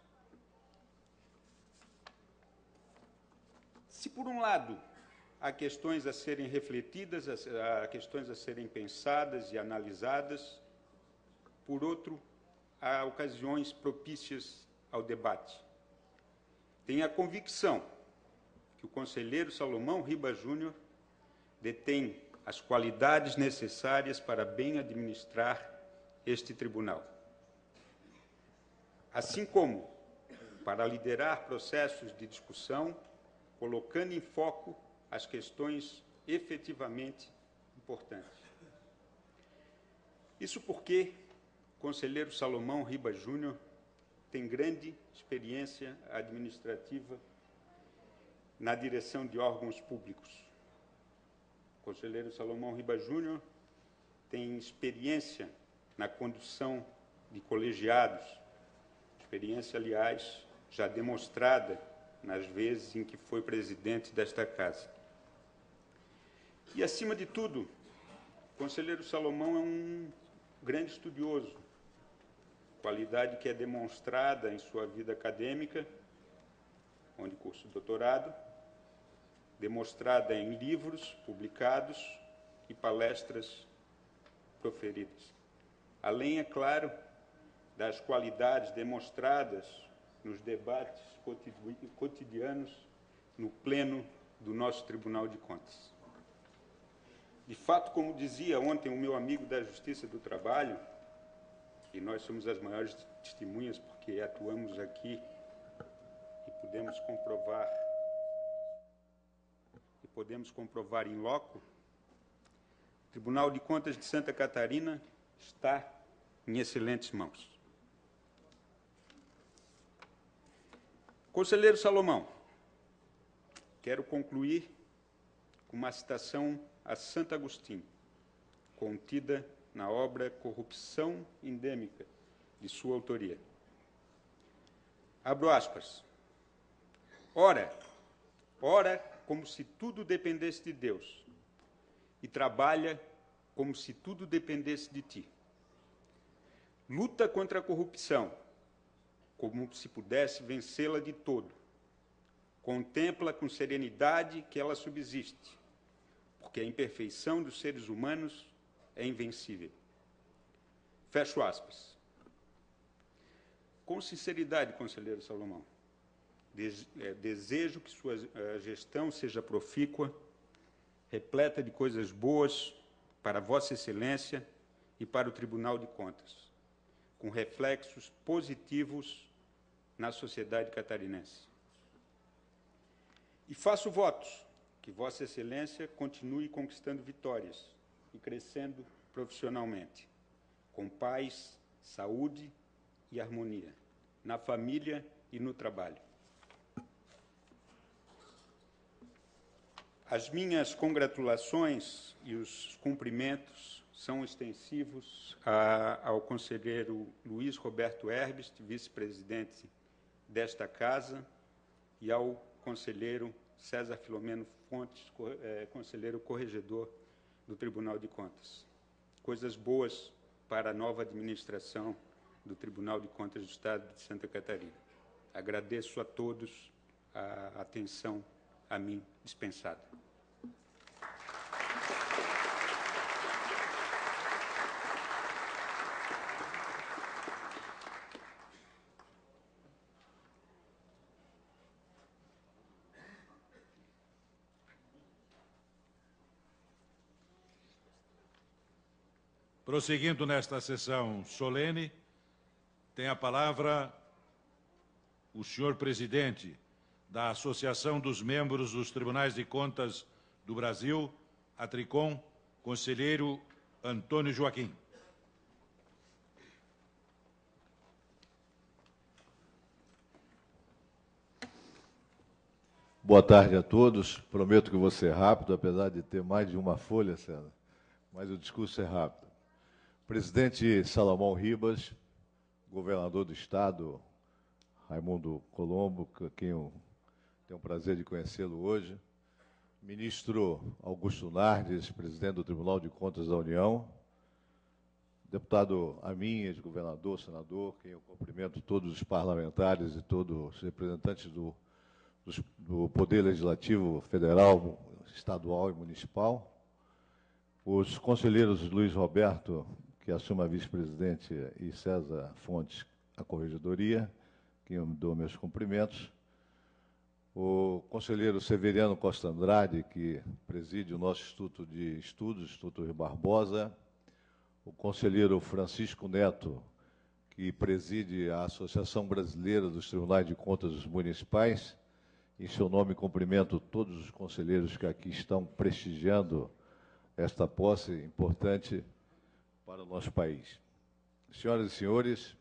Se, por um lado, há questões a serem refletidas, há questões a serem pensadas e analisadas, por outro, há ocasiões propícias ao debate. Tenho a convicção que o conselheiro Salomão Ribas Júnior detém as qualidades necessárias para bem administrar este tribunal. Assim como para liderar processos de discussão, colocando em foco as questões efetivamente importantes. Isso porque o conselheiro Salomão Ribas Júnior tem grande experiência administrativa na direção de órgãos públicos. O conselheiro Salomão Ribas Júnior tem experiência na condução de colegiados, experiência, aliás, já demonstrada nas vezes em que foi presidente desta casa. E, acima de tudo, o conselheiro Salomão é um grande estudioso, qualidade que é demonstrada em sua vida acadêmica, onde cursa doutorado, demonstrada em livros publicados e palestras proferidas. Além, é claro, das qualidades demonstradas nos debates cotidianos no pleno do nosso Tribunal de Contas. De fato, como dizia ontem o meu amigo da Justiça do Trabalho, e nós somos as maiores testemunhas porque atuamos aqui e podemos comprovar em loco, o Tribunal de Contas de Santa Catarina está em excelentes mãos. Conselheiro Salomão, quero concluir com uma citação a Santo Agostinho, contida na obra Corrupção Endêmica, de sua autoria. Abro aspas. Ora como se tudo dependesse de Deus, e trabalha como se tudo dependesse de ti. Luta contra a corrupção, como se pudesse vencê-la de todo. Contempla com serenidade que ela subsiste, porque a imperfeição dos seres humanos é invencível. Fecho aspas. Com sinceridade, conselheiro Salomão, desejo que sua gestão seja profícua, repleta de coisas boas para Vossa Excelência e para o Tribunal de Contas, com reflexos positivos na sociedade catarinense. E faço votos que Vossa Excelência continue conquistando vitórias e crescendo profissionalmente, com paz, saúde e harmonia, na família e no trabalho. As minhas congratulações e os cumprimentos são extensivos ao conselheiro Luiz Roberto Herbst, vice-presidente desta Casa, e ao conselheiro César Filomeno Fontes, conselheiro corregedor do Tribunal de Contas. Coisas boas para a nova administração do Tribunal de Contas do Estado de Santa Catarina. Agradeço a todos a atenção a mim dispensada. Prosseguindo nesta sessão solene, tem a palavra o senhor presidente da Associação dos Membros dos Tribunais de Contas do Brasil, a TRICOM, conselheiro Antônio Joaquim. Boa tarde a todos. Prometo que vou ser rápido, apesar de ter mais de uma folha, César, mas o discurso é rápido. Presidente Salomão Ribas, governador do Estado, Raimundo Colombo, quem eu tenho o prazer de conhecê-lo hoje, ministro Augusto Nardes, presidente do Tribunal de Contas da União, deputado Amin, ex-governador, senador, quem eu cumprimento todos os parlamentares e todos os representantes do Poder Legislativo Federal, Estadual e Municipal, os conselheiros Luiz Roberto, que assume a vice-presidente, e César Fontes, a corregedoria, que eu dou meus cumprimentos, o conselheiro Severiano Costa Andrade, que preside o nosso Instituto de Estudos, Instituto Rui Barbosa, o conselheiro Francisco Neto, que preside a Associação Brasileira dos Tribunais de Contas Municipais. Em seu nome, cumprimento todos os conselheiros que aqui estão prestigiando esta posse importante para o nosso país. Senhoras e senhores,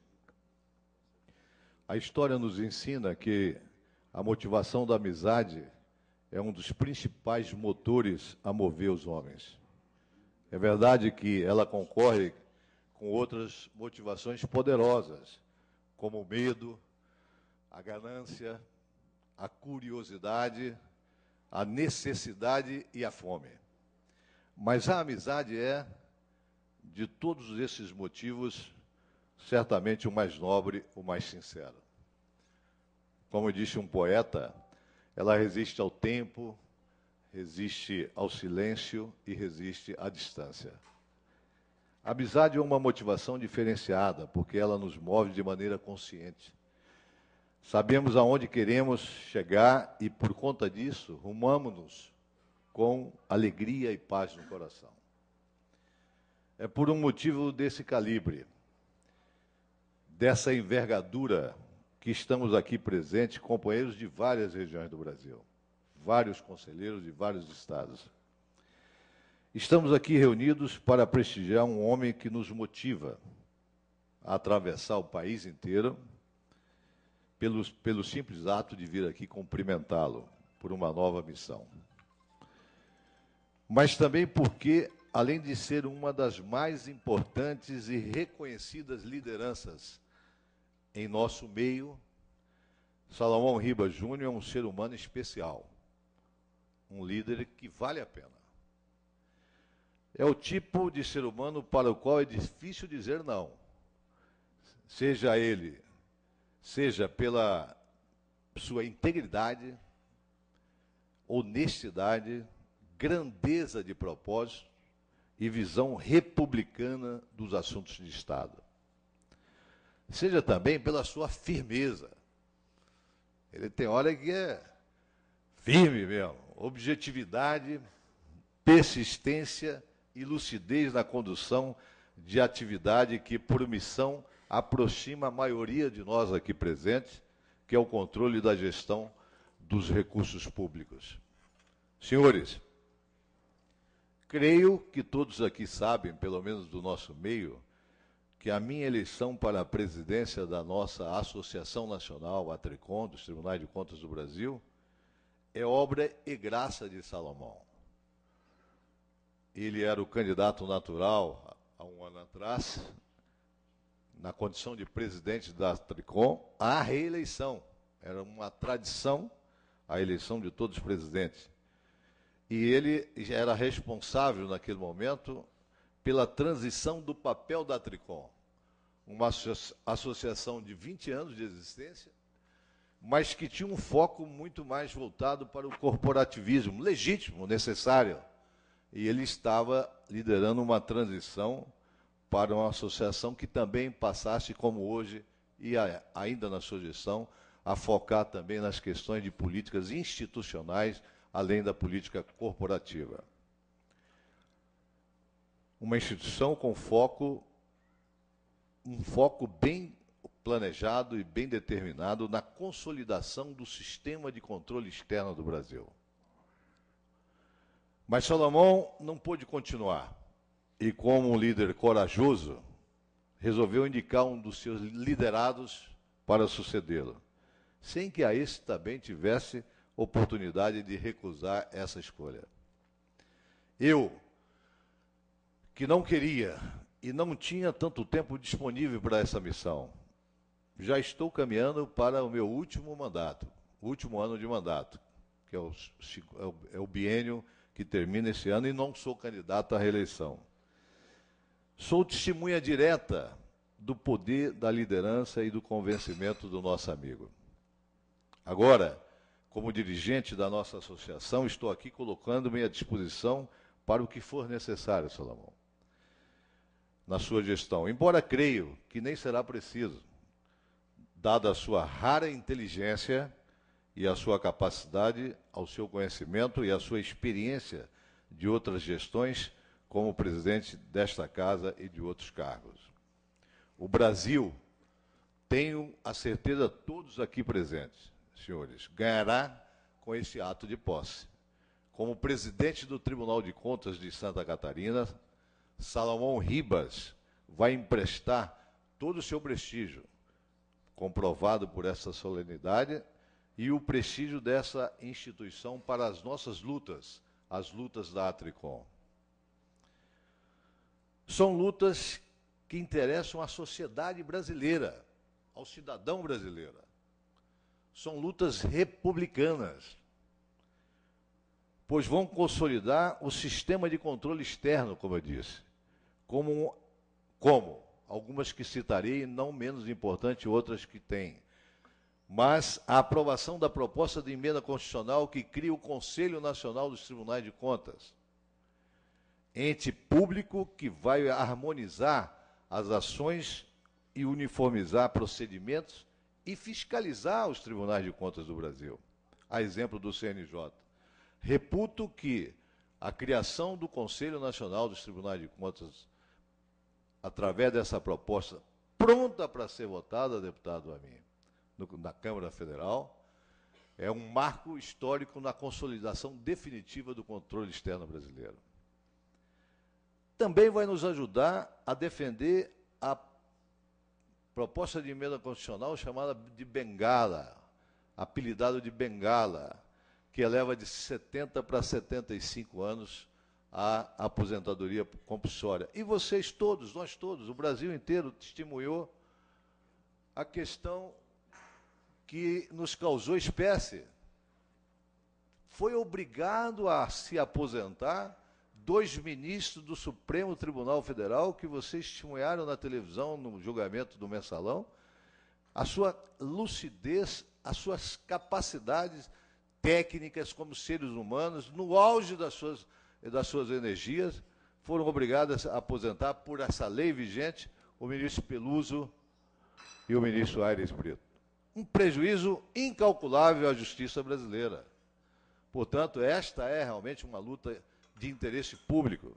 a história nos ensina que a motivação da amizade é um dos principais motores a mover os homens. É verdade que ela concorre com outras motivações poderosas, como o medo, a ganância, a curiosidade, a necessidade e a fome. Mas a amizade é, de todos esses motivos, certamente o mais nobre, o mais sincero. Como disse um poeta, ela resiste ao tempo, resiste ao silêncio e resiste à distância. A amizade é uma motivação diferenciada, porque ela nos move de maneira consciente. Sabemos aonde queremos chegar e, por conta disso, rumamos-nos com alegria e paz no coração. É por um motivo desse calibre, dessa envergadura, que estamos aqui presentes, companheiros de várias regiões do Brasil, vários conselheiros de vários estados. Estamos aqui reunidos para prestigiar um homem que nos motiva a atravessar o país inteiro pelo simples ato de vir aqui cumprimentá-lo por uma nova missão. Mas também porque, além de ser uma das mais importantes e reconhecidas lideranças em nosso meio, Salomão Ribas Júnior é um ser humano especial, um líder que vale a pena. É o tipo de ser humano para o qual é difícil dizer não, seja pela sua integridade, honestidade, grandeza de propósito e visão republicana dos assuntos de Estado. Seja também pela sua firmeza. Ele tem hora que é firme mesmo, objetividade, persistência e lucidez na condução de atividade que, por missão, aproxima a maioria de nós aqui presentes, que é o controle da gestão dos recursos públicos. Senhores, creio que todos aqui sabem, pelo menos do nosso meio, que a minha eleição para a presidência da nossa Associação Nacional, a Tricom, dos Tribunais de Contas do Brasil, é obra e graça de Salomão. Ele era o candidato natural, há um ano atrás, na condição de presidente da Tricom, à reeleição. Era uma tradição a eleição de todos os presidentes. E ele era responsável, naquele momento, pela transição do papel da Tricom, uma associação de 20 anos de existência, mas que tinha um foco muito mais voltado para o corporativismo, legítimo, necessário. E ele estava liderando uma transição para uma associação que também passasse, como hoje, e ainda na sua gestão, a focar também nas questões de políticas institucionais, além da política corporativa. Uma instituição com um foco bem planejado e bem determinado na consolidação do sistema de controle externo do Brasil. Mas Salomão não pôde continuar e, como um líder corajoso, resolveu indicar um dos seus liderados para sucedê-lo, sem que a esse também tivesse oportunidade de recusar essa escolha. Eu, que não queria e não tinha tanto tempo disponível para essa missão, já estou caminhando para o meu último mandato, último ano de mandato, que é o biênio que termina esse ano, e não sou candidato à reeleição. Sou testemunha direta do poder da liderança e do convencimento do nosso amigo. Agora, como dirigente da nossa associação, estou aqui colocando-me à disposição para o que for necessário, Salomão, na sua gestão. Embora creio que nem será preciso, dada a sua rara inteligência e a sua capacidade, ao seu conhecimento e a sua experiência de outras gestões, como presidente desta casa e de outros cargos. O Brasil, tenho a certeza, todos aqui presentes, senhores, ganhará com esse ato de posse. Como presidente do Tribunal de Contas de Santa Catarina, Salomão Ribas vai emprestar todo o seu prestígio, comprovado por essa solenidade, e o prestígio dessa instituição para as nossas lutas, as lutas da Tricom. São lutas que interessam à sociedade brasileira, ao cidadão brasileiro. São lutas republicanas, pois vão consolidar o sistema de controle externo, como eu disse, como algumas que citarei, não menos importante, outras que têm. Mas a aprovação da proposta de emenda constitucional que cria o Conselho Nacional dos Tribunais de Contas, ente público que vai harmonizar as ações e uniformizar procedimentos e fiscalizar os tribunais de contas do Brasil, a exemplo do CNJ. Reputo que a criação do Conselho Nacional dos Tribunais de Contas, através dessa proposta pronta para ser votada, deputado Amin, na Câmara Federal, é um marco histórico na consolidação definitiva do controle externo brasileiro. Também vai nos ajudar a defender a proposta de emenda constitucional chamada de Bengala, apelidado de Bengala, que eleva de 70 para 75 anos a aposentadoria compulsória. E vocês todos, nós todos, o Brasil inteiro testemunhou a questão que nos causou espécie. Foi obrigado a se aposentar 2 ministros do Supremo Tribunal Federal que vocês testemunharam na televisão, no julgamento do Mensalão, a sua lucidez, as suas capacidades técnicas como seres humanos, no auge das suas energias, foram obrigados a aposentar por essa lei vigente o ministro Peluso e o ministro Aires Brito. Um prejuízo incalculável à justiça brasileira. Portanto, esta é realmente uma luta de interesse público.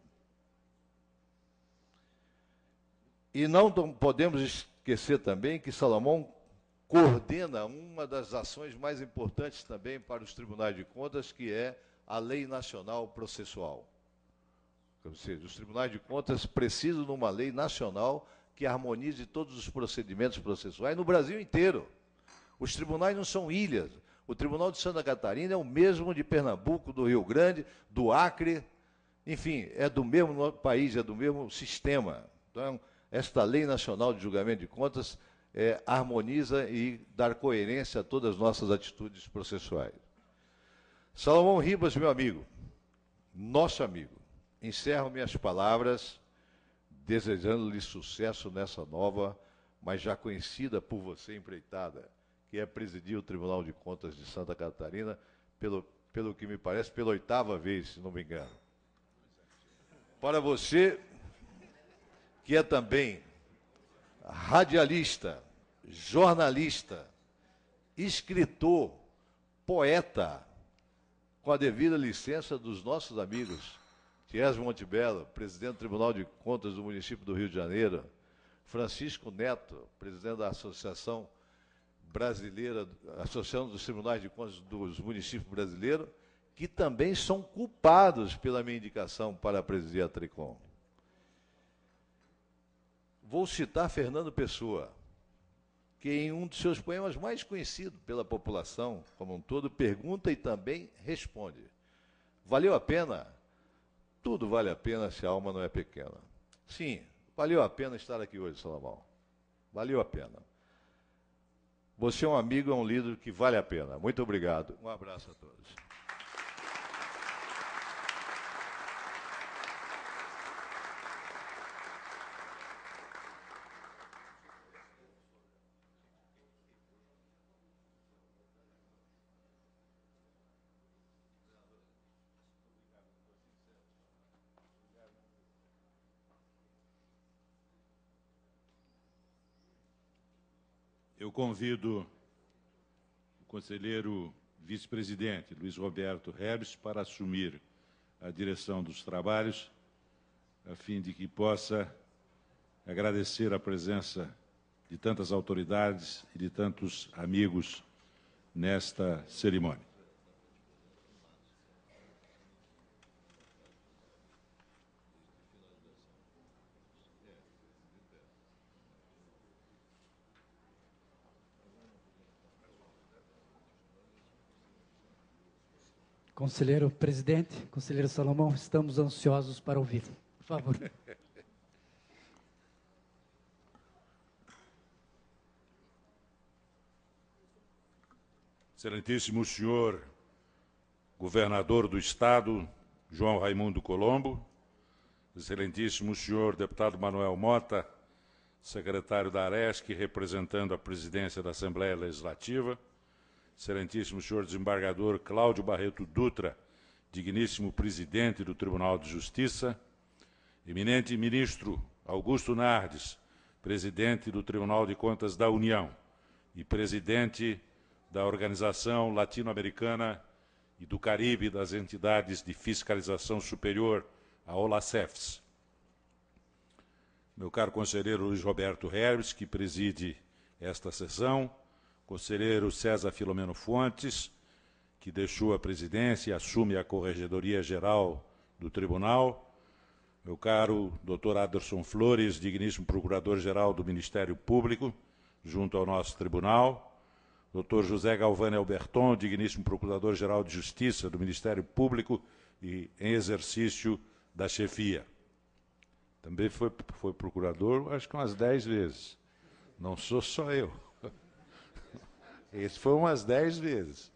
E não podemos esquecer também que Salomão coordena uma das ações mais importantes também para os tribunais de contas, que é a Lei Nacional Processual. Ou seja, os tribunais de contas precisam de uma lei nacional que harmonize todos os procedimentos processuais no Brasil inteiro. Os tribunais não são ilhas. O Tribunal de Santa Catarina é o mesmo de Pernambuco, do Rio Grande, do Acre, enfim, é do mesmo país, é do mesmo sistema. Então, esta Lei Nacional de Julgamento de Contas harmoniza e dá coerência a todas as nossas atitudes processuais. Salomão Ribas, meu amigo, nosso amigo, encerro minhas palavras desejando-lhe sucesso nessa nova, mas já conhecida por você empreitada, que é presidir o Tribunal de Contas de Santa Catarina, pelo que me parece, pela 8ª vez, se não me engano. Para você, que é também radialista, jornalista, escritor, poeta, com a devida licença dos nossos amigos, Thierry Montebello, presidente do Tribunal de Contas do município do Rio de Janeiro, Francisco Neto, presidente da Associação Brasileira, Associação dos Tribunais de Contas dos Municípios Brasileiros, que também são culpados pela minha indicação para presidir a TRICOM. Vou citar Fernando Pessoa, que em um dos seus poemas mais conhecidos pela população como um todo, pergunta e também responde. Valeu a pena? Tudo vale a pena se a alma não é pequena. Sim, valeu a pena estar aqui hoje, Salomão. Valeu a pena. Você é um amigo, é um líder que vale a pena. Muito obrigado. Um abraço a todos. Eu convido o conselheiro vice-presidente, Luiz Roberto Herbst, para assumir a direção dos trabalhos, a fim de que possa agradecer a presença de tantas autoridades e de tantos amigos nesta cerimônia. Conselheiro presidente, conselheiro Salomão, estamos ansiosos para ouvir. Por favor. Excelentíssimo senhor governador do Estado, João Raimundo Colombo, excelentíssimo senhor deputado Manuel Mota, secretário da ARESC, representando a presidência da Assembleia Legislativa, excelentíssimo senhor desembargador Cláudio Barreto Dutra, digníssimo presidente do Tribunal de Justiça, eminente ministro Augusto Nardes, presidente do Tribunal de Contas da União e presidente da Organização Latino-Americana e do Caribe das Entidades de Fiscalização Superior, a OLACEFS. Meu caro conselheiro Luiz Roberto Herbst, que preside esta sessão, conselheiro César Filomeno Fontes, que deixou a presidência e assume a Corregedoria Geral do Tribunal, meu caro Dr. Aderson Flores, digníssimo Procurador-Geral do Ministério Público, junto ao nosso tribunal, Dr. José Galvani Alberton, digníssimo Procurador-Geral de Justiça do Ministério Público e em exercício da chefia. Também foi procurador, acho que umas 10 vezes. Não sou só eu. Esse foi umas 10 vezes.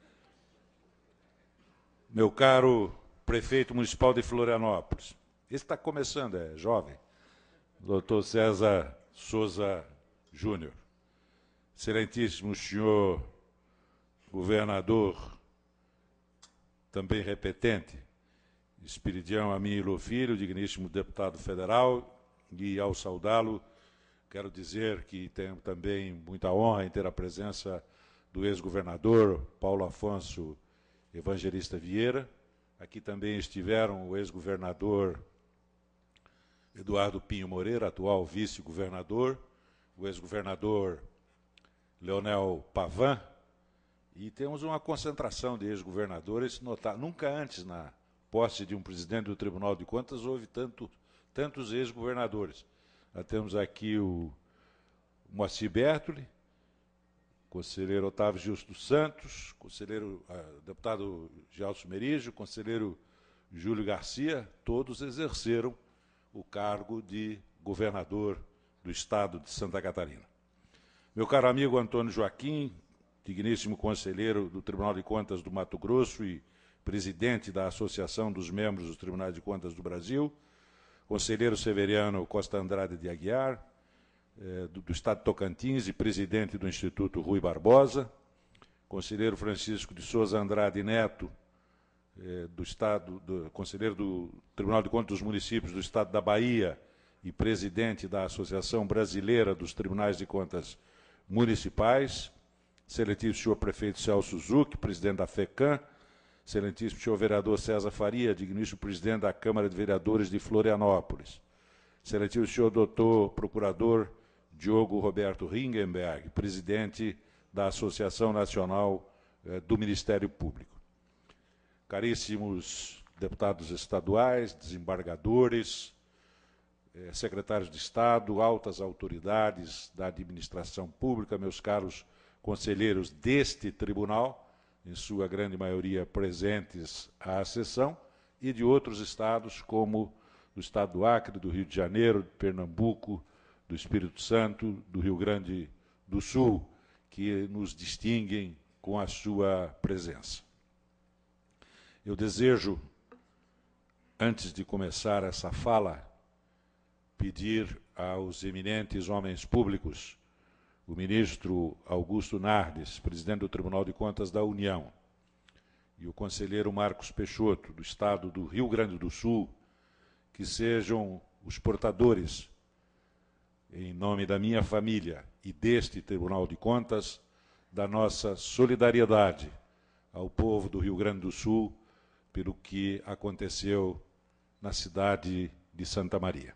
Meu caro prefeito municipal de Florianópolis, esse está começando, é jovem, Dr. César Souza Júnior. Excelentíssimo senhor governador, também repetente, Espiridião Amilo Filho, digníssimo deputado federal, e ao saudá-lo, quero dizer que tenho também muita honra em ter a presença do ex-governador Paulo Afonso Evangelista Vieira. Aqui também estiveram o ex-governador Eduardo Pinho Moreira, atual vice-governador, o ex-governador Leonel Pavan, e temos uma concentração de ex-governadores notável. Nunca antes, na posse de um presidente do Tribunal de Contas, houve tantos ex-governadores. Nós temos aqui o Moacir Bertoli, conselheiro Otávio Gilson dos Santos, conselheiro deputado Gelson Merijo, conselheiro Júlio Garcia, todos exerceram o cargo de governador do Estado de Santa Catarina. Meu caro amigo Antônio Joaquim, digníssimo conselheiro do Tribunal de Contas do Mato Grosso e presidente da Associação dos Membros dos Tribunais de Contas do Brasil, conselheiro Severiano Costa Andrade de Aguiar, do Estado de Tocantins e presidente do Instituto Rui Barbosa, conselheiro Francisco de Souza Andrade Neto, conselheiro do Tribunal de Contas dos Municípios do Estado da Bahia e presidente da Associação Brasileira dos Tribunais de Contas Municipais, excelentíssimo senhor prefeito Celso Suzuki, presidente da FECAM, excelentíssimo senhor vereador César Faria, digníssimo presidente da Câmara de Vereadores de Florianópolis, excelentíssimo senhor doutor procurador Diogo Roberto Ringenberg, presidente da Associação Nacional do Ministério Público. Caríssimos deputados estaduais, desembargadores, secretários de Estado, altas autoridades da administração pública, meus caros conselheiros deste tribunal, em sua grande maioria presentes à sessão, e de outros estados, como do estado do Acre, do Rio de Janeiro, de Pernambuco, do Espírito Santo, do Rio Grande do Sul, que nos distinguem com a sua presença. Eu desejo, antes de começar essa fala, pedir aos eminentes homens públicos, o ministro Augusto Nardes, presidente do Tribunal de Contas da União, e o conselheiro Marcos Peixoto, do Estado do Rio Grande do Sul, que sejam os portadores, em nome da minha família e deste Tribunal de Contas, da nossa solidariedade ao povo do Rio Grande do Sul pelo que aconteceu na cidade de Santa Maria.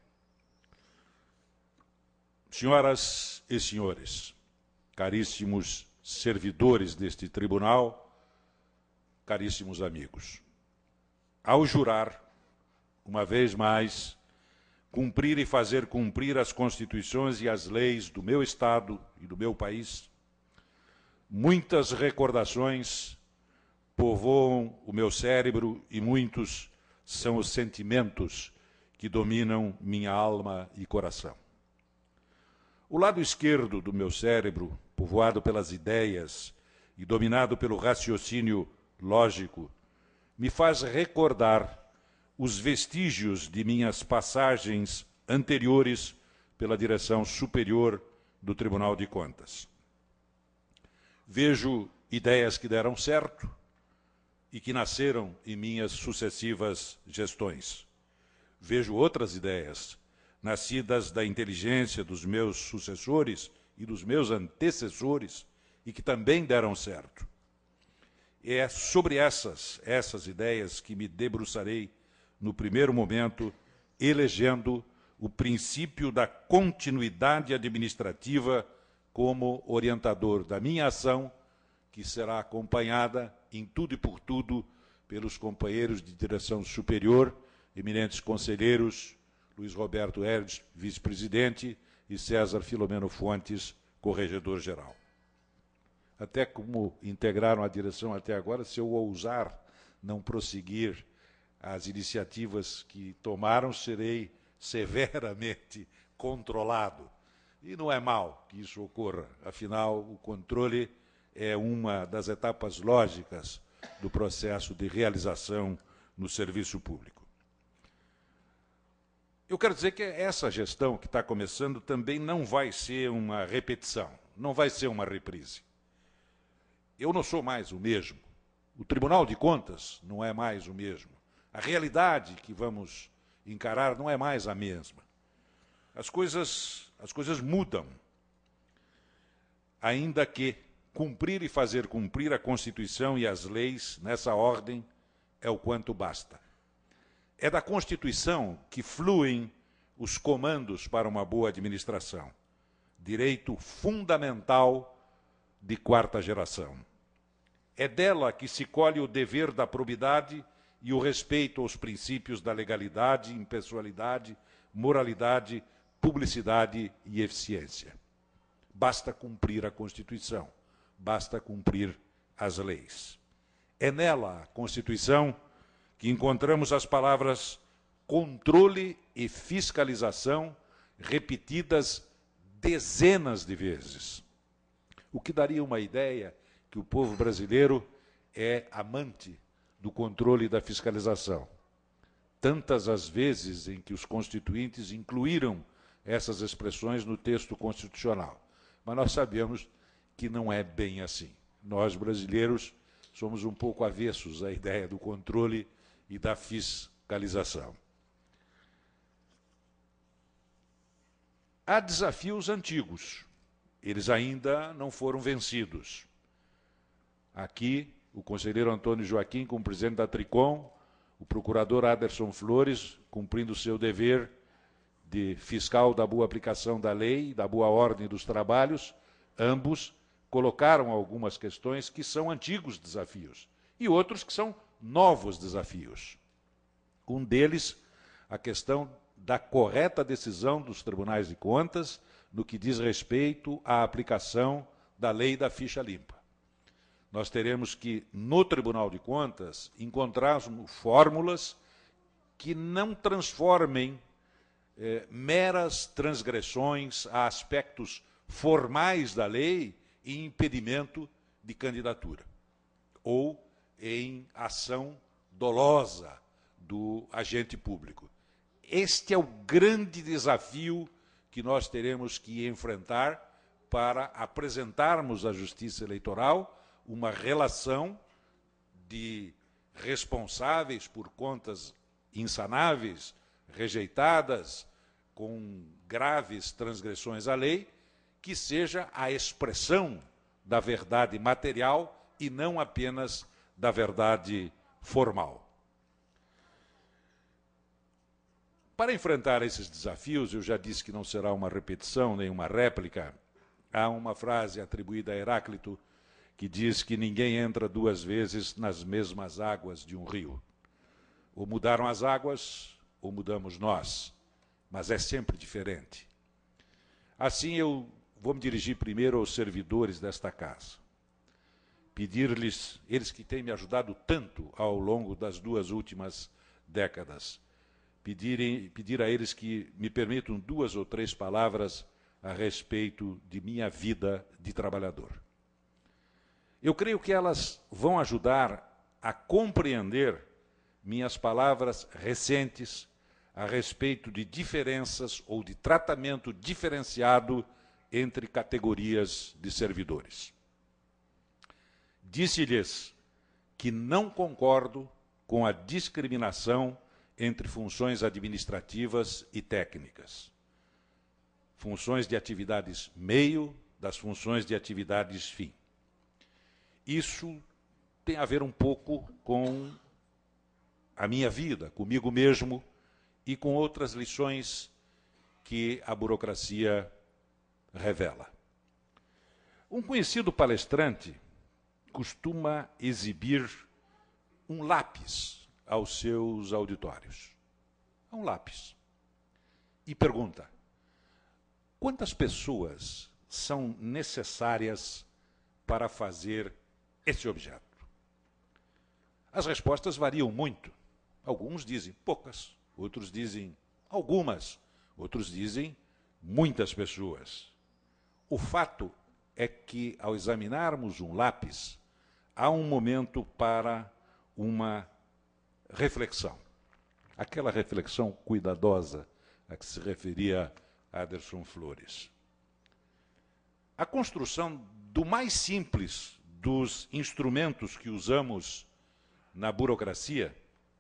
Senhoras e senhores, caríssimos servidores deste tribunal, caríssimos amigos, ao jurar, uma vez mais, cumprir e fazer cumprir as constituições e as leis do meu Estado e do meu país, muitas recordações povoam o meu cérebro e muitos são os sentimentos que dominam minha alma e coração. O lado esquerdo do meu cérebro, povoado pelas ideias e dominado pelo raciocínio lógico, me faz recordar os vestígios de minhas passagens anteriores pela direção superior do Tribunal de Contas. Vejo ideias que deram certo e que nasceram em minhas sucessivas gestões. Vejo outras ideias nascidas da inteligência dos meus sucessores e dos meus antecessores e que também deram certo. É sobre essas ideias que me debruçarei no primeiro momento, elegendo o princípio da continuidade administrativa como orientador da minha ação, que será acompanhada em tudo e por tudo pelos companheiros de direção superior, eminentes conselheiros, Luiz Roberto Herdes, vice-presidente, e César Filomeno Fontes, corregedor-geral. Até como integraram a direção até agora, se eu ousar não prosseguir as iniciativas que tomaram, serei severamente controlado. E não é mal que isso ocorra, afinal, o controle é uma das etapas lógicas do processo de realização no serviço público. Eu quero dizer que essa gestão que está começando também não vai ser uma repetição, não vai ser uma reprise. Eu não sou mais o mesmo. O Tribunal de Contas não é mais o mesmo. A realidade que vamos encarar não é mais a mesma. As coisas mudam, ainda que cumprir e fazer cumprir a Constituição e as leis nessa ordem é o quanto basta. É da Constituição que fluem os comandos para uma boa administração. Direito fundamental de quarta geração. É dela que se colhe o dever da probidade e o respeito aos princípios da legalidade, impessoalidade, moralidade, publicidade e eficiência. Basta cumprir a Constituição, basta cumprir as leis. É nela, a Constituição, que encontramos as palavras controle e fiscalização repetidas dezenas de vezes. O que daria uma ideia que o povo brasileiro é amante do controle e da fiscalização. Tantas as vezes em que os constituintes incluíram essas expressões no texto constitucional. Mas nós sabemos que não é bem assim. Nós, brasileiros, somos um pouco avessos à ideia do controle e da fiscalização. Há desafios antigos. Eles ainda não foram vencidos. Aqui, o conselheiro Antônio Joaquim, como presidente da Tricom, o procurador Aderson Flores, cumprindo o seu dever de fiscal da boa aplicação da lei, da boa ordem dos trabalhos, ambos colocaram algumas questões que são antigos desafios e outros que são novos desafios. Um deles, a questão da correta decisão dos tribunais de contas no que diz respeito à aplicação da lei da ficha limpa. Nós teremos que, no Tribunal de Contas, encontrar fórmulas que não transformem meras transgressões a aspectos formais da lei em impedimento de candidatura ou em ação dolosa do agente público. Este é o grande desafio que nós teremos que enfrentar para apresentarmos à Justiça Eleitoral uma relação de responsáveis por contas insanáveis, rejeitadas, com graves transgressões à lei, que seja a expressão da verdade material e não apenas da verdade formal. Para enfrentar esses desafios, eu já disse que não será uma repetição nem uma réplica, há uma frase atribuída a Heráclito que diz que ninguém entra duas vezes nas mesmas águas de um rio. Ou mudaram as águas, ou mudamos nós, mas é sempre diferente. Assim, eu vou me dirigir primeiro aos servidores desta casa. Pedir-lhes, eles que têm me ajudado tanto ao longo das 2 últimas décadas, pedir a eles que me permitam 2 ou 3 palavras a respeito de minha vida de trabalhador. Eu creio que elas vão ajudar a compreender minhas palavras recentes a respeito de diferenças ou de tratamento diferenciado entre categorias de servidores. Disse-lhes que não concordo com a discriminação entre funções administrativas e técnicas. Funções de atividades meio das funções de atividades fim. Isso tem a ver um pouco com a minha vida, comigo mesmo e com outras lições que a burocracia revela. Um conhecido palestrante costuma exibir um lápis aos seus auditórios. Um lápis. E pergunta: quantas pessoas são necessárias para fazer esse objeto? As respostas variam muito. Alguns dizem poucas, outros dizem algumas, outros dizem muitas pessoas. O fato é que, ao examinarmos um lápis, há um momento para uma reflexão. Aquela reflexão cuidadosa a que se referia Aderson Flores. A construção do mais simples dos instrumentos que usamos na burocracia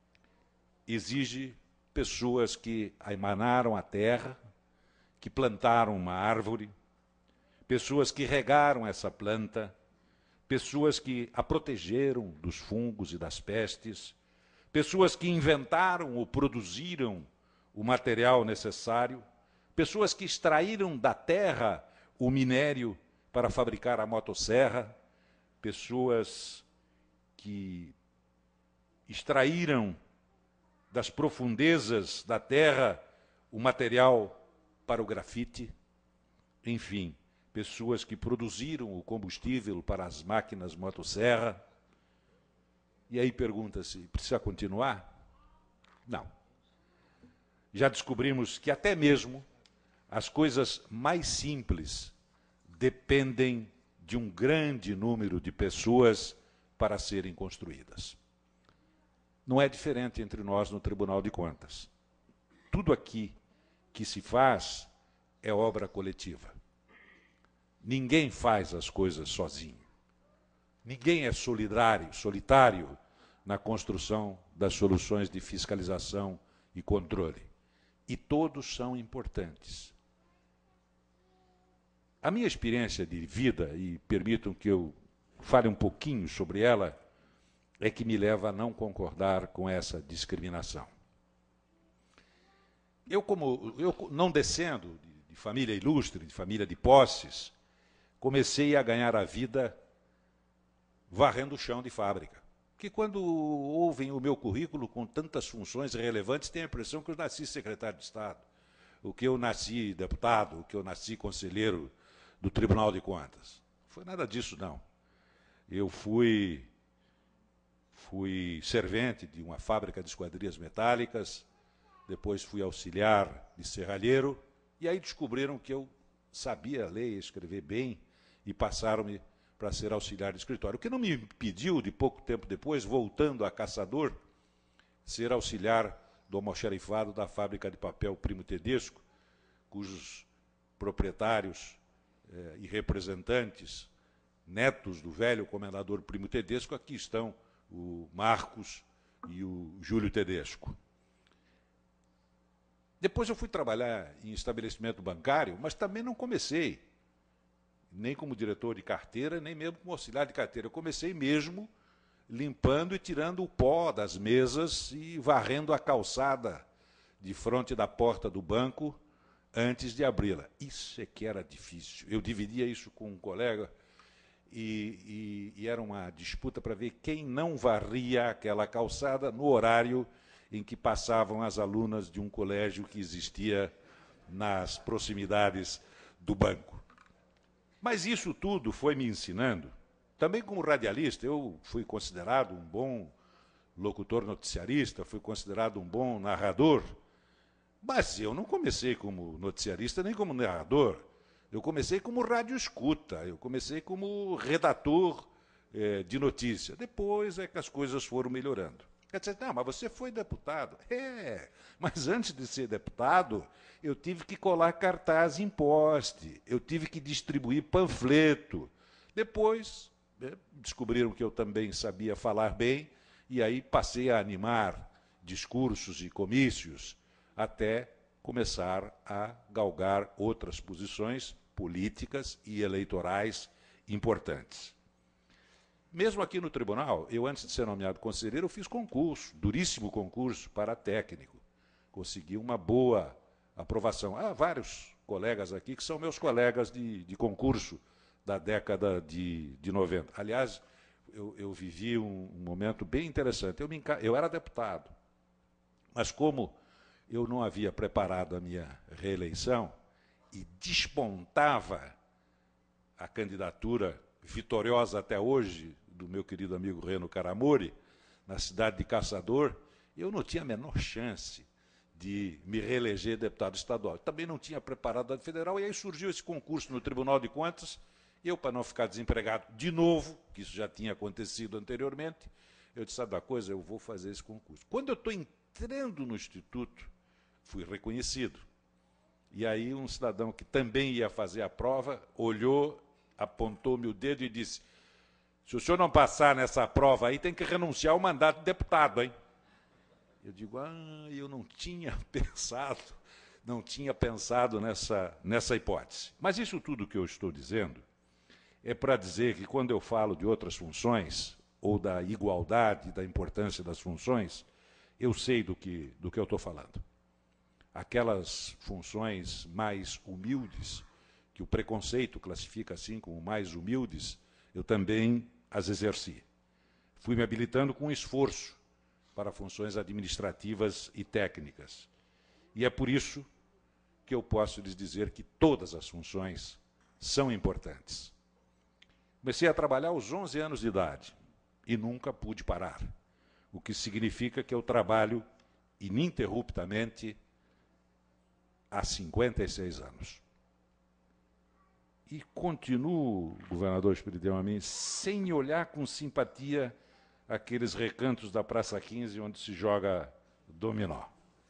exige pessoas que emanaram a terra, que plantaram uma árvore, pessoas que regaram essa planta, pessoas que a protegeram dos fungos e das pestes, pessoas que inventaram ou produziram o material necessário, pessoas que extraíram da terra o minério para fabricar a motosserra, pessoas que extraíram das profundezas da terra o material para o grafite, enfim, pessoas que produziram o combustível para as máquinas motosserra. E aí pergunta-se, precisa continuar? Não. Já descobrimos que até mesmo as coisas mais simples dependem de um grande número de pessoas para serem construídas. Não é diferente entre nós no Tribunal de Contas. Tudo aqui que se faz é obra coletiva. Ninguém faz as coisas sozinho. Ninguém é solitário na construção das soluções de fiscalização e controle. E todos são importantes. A minha experiência de vida, e permitam que eu fale um pouquinho sobre ela, é que me leva a não concordar com essa discriminação. Eu não descendo de família ilustre, de família de posses, comecei a ganhar a vida varrendo o chão de fábrica. Porque quando ouvem o meu currículo com tantas funções relevantes, têm a impressão que eu nasci secretário de Estado, o que eu nasci deputado, o que eu nasci conselheiro do Tribunal de Contas. Não foi nada disso, não. Eu fui servente de uma fábrica de esquadrias metálicas, depois fui auxiliar de serralheiro, e aí descobriram que eu sabia ler e escrever bem, e passaram-me para ser auxiliar de escritório. O que não me impediu, de pouco tempo depois, voltando a caçador, ser auxiliar do almoxarifado da fábrica de papel Primo Tedesco, cujos proprietários e representantes, netos do velho comendador Primo Tedesco, aqui estão o Marcos e o Júlio Tedesco. Depois eu fui trabalhar em estabelecimento bancário, mas também não comecei nem como diretor de carteira, nem mesmo como auxiliar de carteira. Eu comecei mesmo limpando e tirando o pó das mesas e varrendo a calçada de frente da porta do banco antes de abri-la. Isso é que era difícil. Eu dividia isso com um colega e era uma disputa para ver quem não varria aquela calçada no horário em que passavam as alunas de um colégio que existia nas proximidades do banco. Mas isso tudo foi me ensinando. Também como radialista, eu fui considerado um bom locutor noticiarista, fui considerado um bom narrador, mas eu não comecei como noticiarista nem como narrador. Eu comecei como radioescuta, eu comecei como redator de notícia. Depois é que as coisas foram melhorando. Quer dizer, não, mas você foi deputado. Mas antes de ser deputado, eu tive que colar cartaz em poste, eu tive que distribuir panfleto. Depois, descobriram que eu também sabia falar bem, e aí passei a animar discursos e comícios, até começar a galgar outras posições políticas e eleitorais importantes. Mesmo aqui no tribunal, eu, antes de ser nomeado conselheiro, eu fiz concurso, duríssimo concurso para técnico. Consegui uma boa aprovação. Há vários colegas aqui que são meus colegas de concurso da década de 90. Aliás, eu vivi um momento bem interessante. Eu era deputado, mas como eu não havia preparado a minha reeleição e despontava a candidatura vitoriosa até hoje do meu querido amigo Reno Caramori, na cidade de Caçador, eu não tinha a menor chance de me reeleger deputado estadual. Também não tinha preparado a federal, e aí surgiu esse concurso no Tribunal de Contas. Eu, para não ficar desempregado de novo, que isso já tinha acontecido anteriormente, eu disse, sabe uma coisa, eu vou fazer esse concurso. Quando eu estou entrando no Instituto, fui reconhecido. E aí um cidadão que também ia fazer a prova, olhou, apontou-me o dedo e disse, se o senhor não passar nessa prova aí, tem que renunciar ao mandato de deputado, hein? Eu digo, eu não tinha pensado nessa hipótese. Mas isso tudo que eu estou dizendo é para dizer que quando eu falo de outras funções, ou da igualdade, da importância das funções, eu sei do que eu estou falando. Aquelas funções mais humildes, que o preconceito classifica assim como mais humildes, eu também as exerci. Fui me habilitando com esforço para funções administrativas e técnicas. E é por isso que eu posso lhes dizer que todas as funções são importantes. Comecei a trabalhar aos 11 anos de idade e nunca pude parar, o que significa que eu trabalho ininterruptamente há 56 anos. E continuo, governador Esperidião Amin, sem olhar com simpatia aqueles recantos da Praça 15 onde se joga dominó.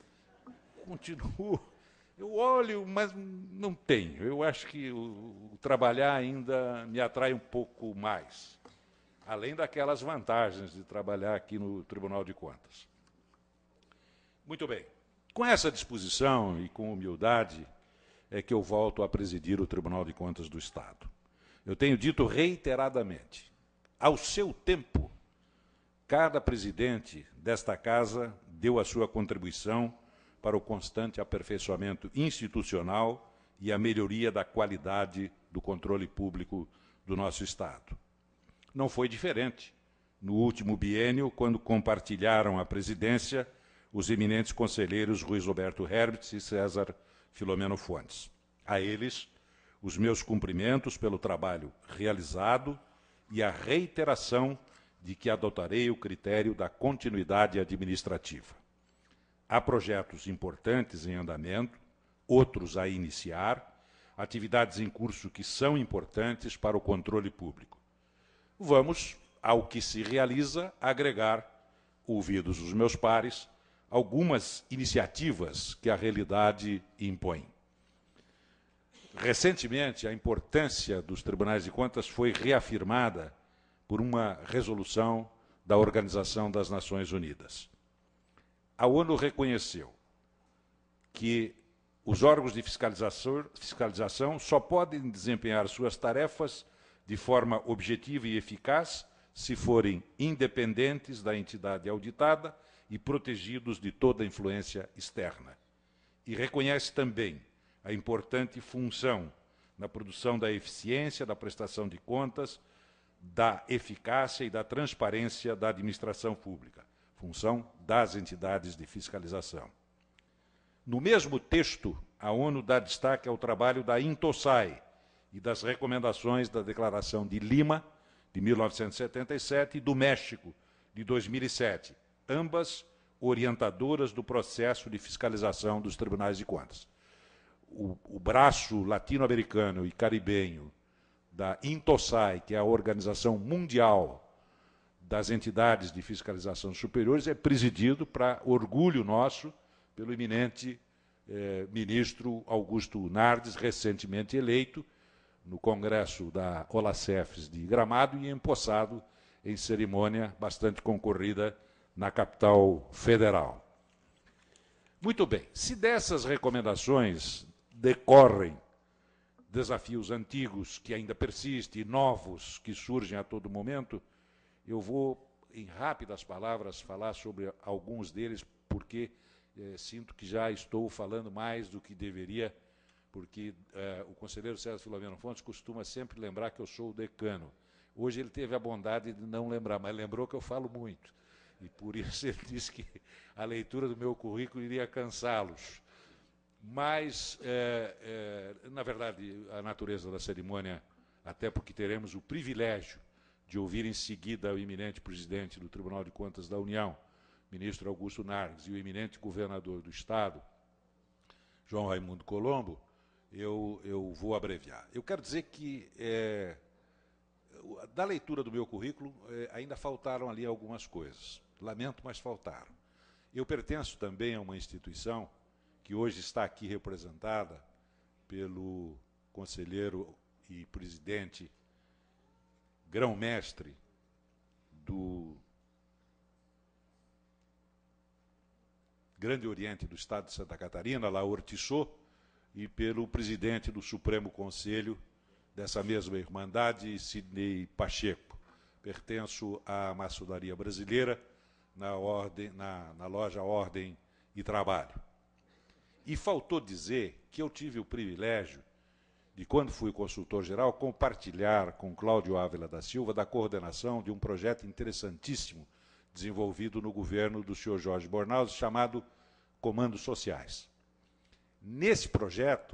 Continuo, eu olho, mas não tenho. Eu acho que o trabalhar ainda me atrai um pouco mais, além daquelas vantagens de trabalhar aqui no Tribunal de Contas. Muito bem. Com essa disposição e com humildade é que eu volto a presidir o Tribunal de Contas do Estado. Eu tenho dito reiteradamente, ao seu tempo, cada presidente desta casa deu a sua contribuição para o constante aperfeiçoamento institucional e a melhoria da qualidade do controle público do nosso Estado. Não foi diferente no último biênio, quando compartilharam a presidência os eminentes conselheiros Ruiz Roberto Herbst e César Filomeno Fontes. A eles, os meus cumprimentos pelo trabalho realizado e a reiteração de que adotarei o critério da continuidade administrativa. Há projetos importantes em andamento, outros a iniciar, atividades em curso que são importantes para o controle público. Vamos, ao que se realiza, agregar, ouvidos os meus pares, algumas iniciativas que a realidade impõe. Recentemente, a importância dos tribunais de contas foi reafirmada por uma resolução da Organização das Nações Unidas. A ONU reconheceu que os órgãos de fiscalização só podem desempenhar suas tarefas de forma objetiva e eficaz se forem independentes da entidade auditada e protegidos de toda influência externa. E reconhece também a importante função na produção da eficiência da prestação de contas, da eficácia e da transparência da administração pública, função das entidades de fiscalização. No mesmo texto, a ONU dá destaque ao trabalho da INTOSAI e das recomendações da Declaração de Lima, de 1977, e do México, de 2007, ambas orientadoras do processo de fiscalização dos tribunais de contas. O braço latino-americano e caribenho da INTOSAI, que é a Organização Mundial das Entidades de Fiscalização Superiores, é presidido, para orgulho nosso, pelo eminente ministro Augusto Nardes, recentemente eleito no Congresso da Olacefes de Gramado e empossado em cerimônia bastante concorrida na capital federal. Muito bem, se dessas recomendações decorrem desafios antigos que ainda persistem e novos que surgem a todo momento, eu vou, em rápidas palavras, falar sobre alguns deles, porque sinto que já estou falando mais do que deveria, porque o conselheiro César Filomeno Fontes costuma sempre lembrar que eu sou o decano. Hoje ele teve a bondade de não lembrar, mas lembrou que eu falo muito. E por isso ele disse que a leitura do meu currículo iria cansá-los. Mas, na verdade, a natureza da cerimônia, até porque teremos o privilégio de ouvir em seguida o eminente presidente do Tribunal de Contas da União, ministro Augusto Nargues, e o eminente governador do Estado, João Raimundo Colombo, eu vou abreviar. Eu quero dizer que, da leitura do meu currículo, ainda faltaram ali algumas coisas. Lamento, mas faltaram. Eu pertenço também a uma instituição que hoje está aqui representada pelo conselheiro e presidente grão-mestre do Grande Oriente do Estado de Santa Catarina, Laor Tissot, e pelo presidente do Supremo Conselho dessa mesma Irmandade, Sidney Pacheco. Pertenço à maçonaria brasileira, na loja Ordem e Trabalho. E faltou dizer que eu tive o privilégio de, quando fui consultor-geral, compartilhar com Cláudio Ávila da Silva da coordenação de um projeto interessantíssimo desenvolvido no governo do senhor Jorge Bornhaus, chamado Comandos Sociais. Nesse projeto,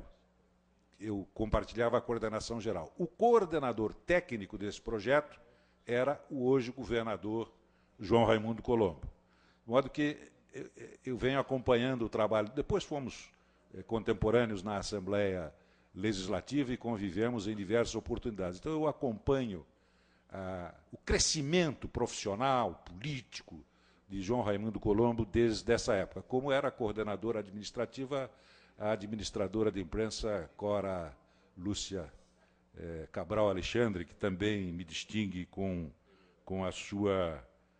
eu compartilhava a coordenação geral. O coordenador técnico desse projeto era o hoje governador João Raimundo Colombo. De modo que eu venho acompanhando o trabalho. Depois fomos contemporâneos na Assembleia Legislativa e convivemos em diversas oportunidades. Então, eu acompanho o crescimento profissional, político, de João Raimundo Colombo desde essa época. Como era coordenadora administrativa, a administradora de imprensa Cora Lúcia Cabral Alexandre, que também me distingue com a sua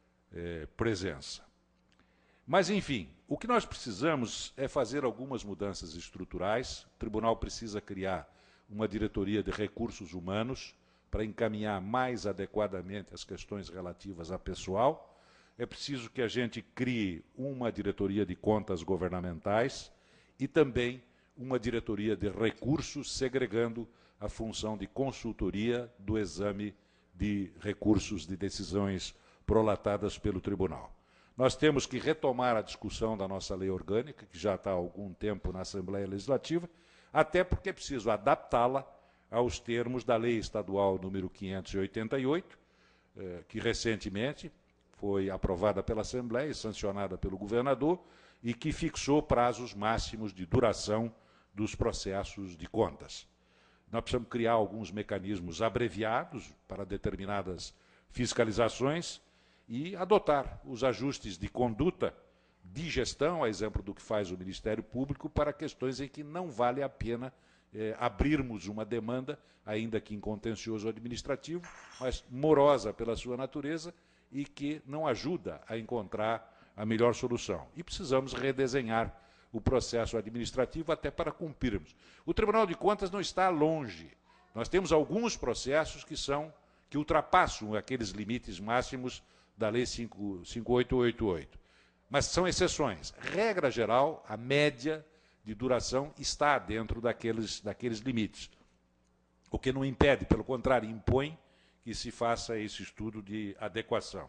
presença. Mas, enfim, o que nós precisamos é fazer algumas mudanças estruturais. O tribunal precisa criar uma diretoria de recursos humanos para encaminhar mais adequadamente as questões relativas a pessoal. É preciso que a gente crie uma diretoria de contas governamentais e também uma diretoria de recursos, segregando a função de consultoria do exame de recursos de decisões prolatadas pelo tribunal. Nós temos que retomar a discussão da nossa lei orgânica, que já está há algum tempo na Assembleia Legislativa, até porque é preciso adaptá-la aos termos da Lei Estadual número 588, que recentemente foi aprovada pela Assembleia e sancionada pelo governador, e que fixou prazos máximos de duração dos processos de contas. Nós precisamos criar alguns mecanismos abreviados para determinadas fiscalizações e adotar os ajustes de conduta de gestão, a exemplo do que faz o Ministério Público, para questões em que não vale a pena abrirmos uma demanda, ainda que em contencioso administrativo, mas morosa pela sua natureza e que não ajuda a encontrar a melhor solução. E precisamos redesenhar o processo administrativo até para cumprirmos. O Tribunal de Contas não está longe. Nós temos alguns processos que ultrapassam aqueles limites máximos da Lei 5888. Mas são exceções. Regra geral, a média de duração está dentro daqueles limites. O que não impede, pelo contrário, impõe que se faça esse estudo de adequação.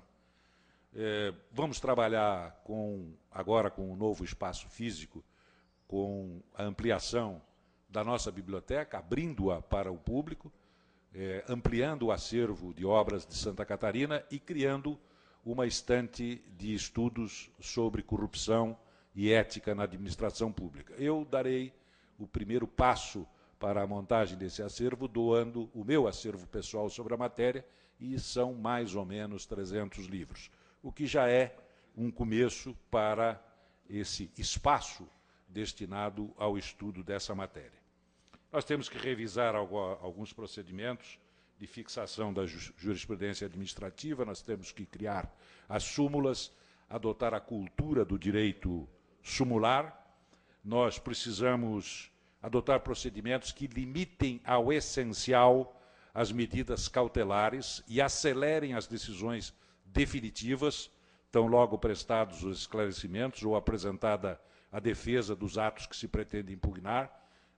Vamos trabalhar agora com um novo espaço físico, com a ampliação da nossa biblioteca, abrindo-a para o público, ampliando o acervo de obras de Santa Catarina e criando uma estante de estudos sobre corrupção e ética na administração pública. Eu darei o primeiro passo para a montagem desse acervo, doando o meu acervo pessoal sobre a matéria, e são mais ou menos 300 livros, o que já é um começo para esse espaço destinado ao estudo dessa matéria. Nós temos que revisar alguns procedimentos de fixação da jurisprudência administrativa, nós temos que criar as súmulas, adotar a cultura do direito sumular, nós precisamos adotar procedimentos que limitem ao essencial as medidas cautelares e acelerem as decisões definitivas, tão logo prestados os esclarecimentos ou apresentada a defesa dos atos que se pretende impugnar.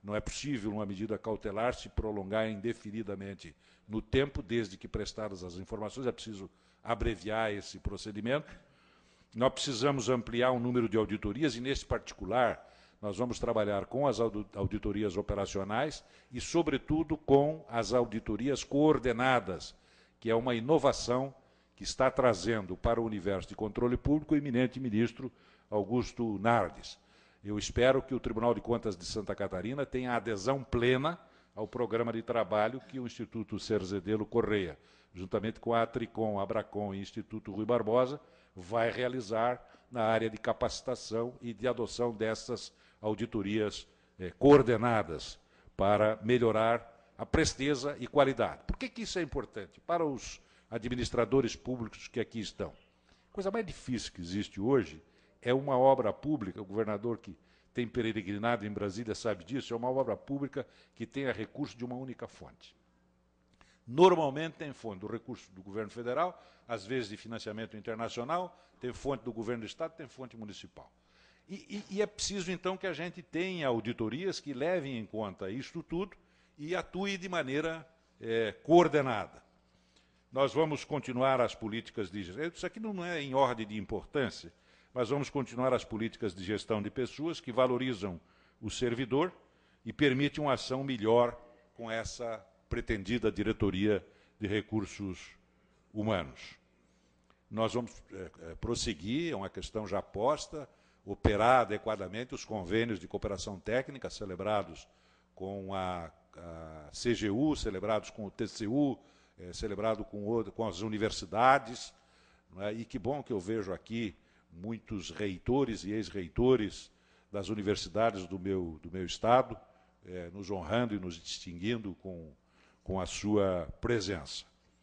Não é possível uma medida cautelar se prolongar indefinidamente no tempo, desde que prestadas as informações, é preciso abreviar esse procedimento. Nós precisamos ampliar o número de auditorias e, nesse particular, nós vamos trabalhar com as auditorias operacionais e, sobretudo, com as auditorias coordenadas, que é uma inovação que está trazendo para o universo de controle público o eminente ministro Augusto Nardes. Eu espero que o Tribunal de Contas de Santa Catarina tenha adesão plena ao programa de trabalho que o Instituto Cerzedelo Correia, juntamente com a Atricom, a Abracom e o Instituto Rui Barbosa, vai realizar na área de capacitação e de adoção dessas auditorias coordenadas para melhorar a presteza e qualidade. Por que isso é importante? Para os administradores públicos que aqui estão. A coisa mais difícil que existe hoje é uma obra pública, o governador que tem peregrinado em Brasília sabe disso, é uma obra pública que tenha recurso de uma única fonte. Normalmente tem fonte do recurso do governo federal, às vezes de financiamento internacional, tem fonte do governo do estado, tem fonte municipal. E é preciso, então, que a gente tenha auditorias que levem em conta isto tudo e atue de maneira coordenada. Nós vamos continuar as políticas de gestão. Isso aqui não é em ordem de importância, mas vamos continuar as políticas de gestão de pessoas que valorizam o servidor e permitem uma ação melhor com essa pretendida diretoria de recursos humanos. Nós vamos prosseguir, é uma questão já posta, operar adequadamente os convênios de cooperação técnica celebrados com a CGU, celebrados com o TCU, celebrado com as universidades, não é? E que bom que eu vejo aqui muitos reitores e ex-reitores das universidades do meu estado, nos honrando e nos distinguindo com a sua presença.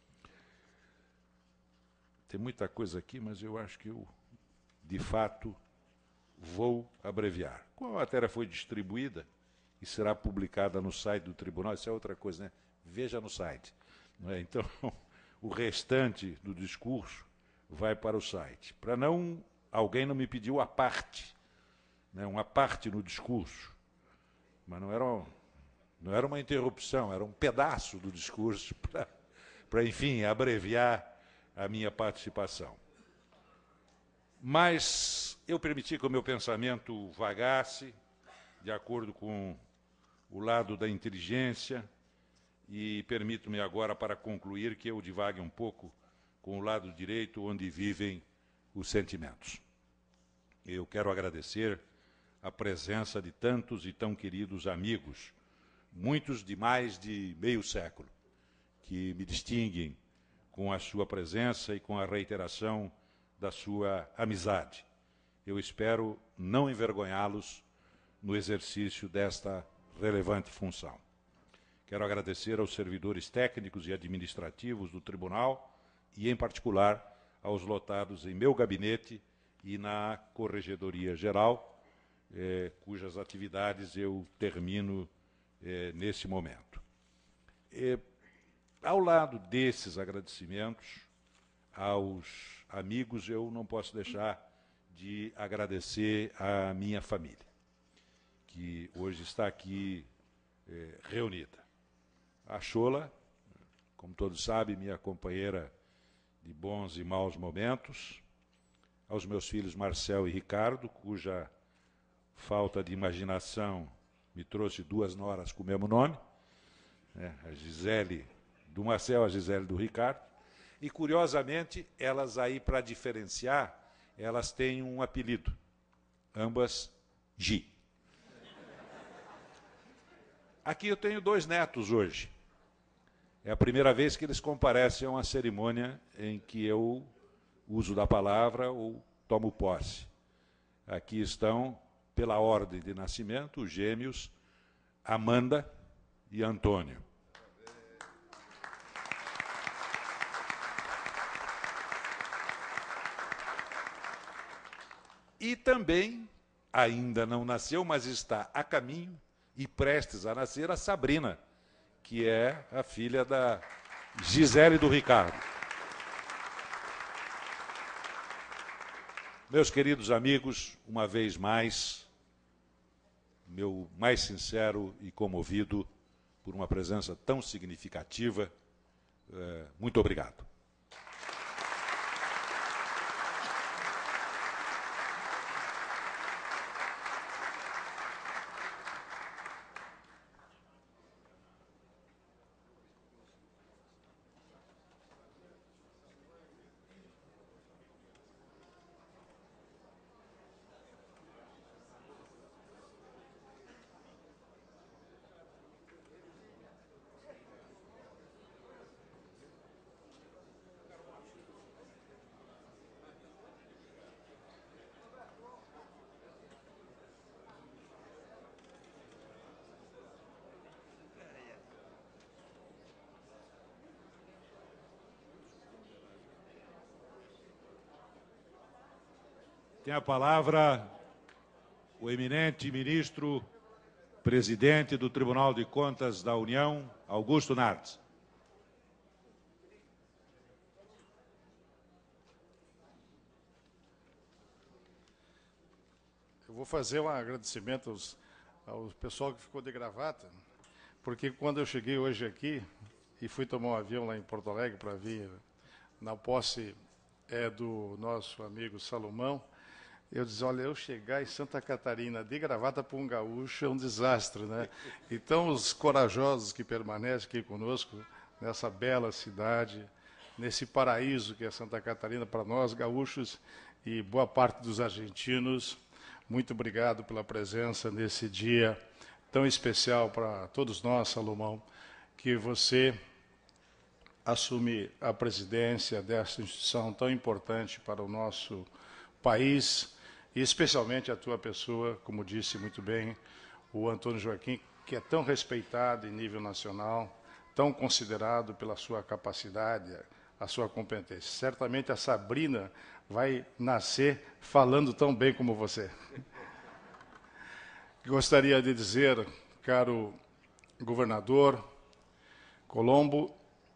Tem muita coisa aqui, mas eu acho que eu, de fato, vou abreviar. Como a matéria foi distribuída e será publicada no site do tribunal, isso é outra coisa, né? Veja no site. Não é? Então, o restante do discurso vai para o site. Para não... Alguém não me pediu a parte, né? Uma parte no discurso, mas não era uma interrupção, era um pedaço do discurso para, enfim, abreviar a minha participação. Mas eu permiti que o meu pensamento vagasse de acordo com o lado da inteligência e permito-me agora, para concluir, que eu divague um pouco com o lado direito, onde vivem os sentimentos. Eu quero agradecer a presença de tantos e tão queridos amigos, muitos de mais de meio século, que me distinguem com a sua presença e com a reiteração da sua amizade. Eu espero não envergonhá-los no exercício desta relevante função. Quero agradecer aos servidores técnicos e administrativos do tribunal e, em particular, aos lotados em meu gabinete e na Corregedoria Geral, cujas atividades eu termino nesse momento. Ao lado desses agradecimentos aos amigos, eu não posso deixar de agradecer à minha família, que hoje está aqui reunida. A Chola, como todos sabem, minha companheira de bons e maus momentos, aos meus filhos Marcel e Ricardo, cuja falta de imaginação me trouxe duas noras com o mesmo nome, a Gisele do Marcel, a Gisele do Ricardo, e, curiosamente, elas aí, para diferenciar, elas têm um apelido, ambas Gi. Aqui eu tenho dois netos hoje. É a primeira vez que eles comparecem a uma cerimônia em que eu uso da palavra ou tomo posse. Aqui estão, pela ordem de nascimento, os gêmeos Amanda e Antônio. E também, ainda não nasceu, mas está a caminho e prestes a nascer, a Sabrina, que é a filha da Gisele do Ricardo. Meus queridos amigos, uma vez mais, meu mais sincero e comovido por uma presença tão significativa. Muito obrigado. Tem a palavra o eminente ministro, presidente do Tribunal de Contas da União, Augusto Nardes. Eu vou fazer um agradecimento ao pessoal que ficou de gravata, porque quando eu cheguei hoje aqui e fui tomar um avião lá em Porto Alegre para vir na posse do nosso amigo Salomão, eu disse, olha, eu chegar em Santa Catarina de gravata para um gaúcho é um desastre, né? Então, os corajosos que permanecem aqui conosco, nessa bela cidade, nesse paraíso que é Santa Catarina para nós, gaúchos e boa parte dos argentinos, muito obrigado pela presença nesse dia tão especial para todos nós, Salomão, que você assume a presidência dessa instituição tão importante para o nosso país, e especialmente a tua pessoa, como disse muito bem o Antônio Joaquim, que é tão respeitado em nível nacional, tão considerado pela sua capacidade, a sua competência. Certamente a Sabrina vai nascer falando tão bem como você. Gostaria de dizer, caro governador Colombo,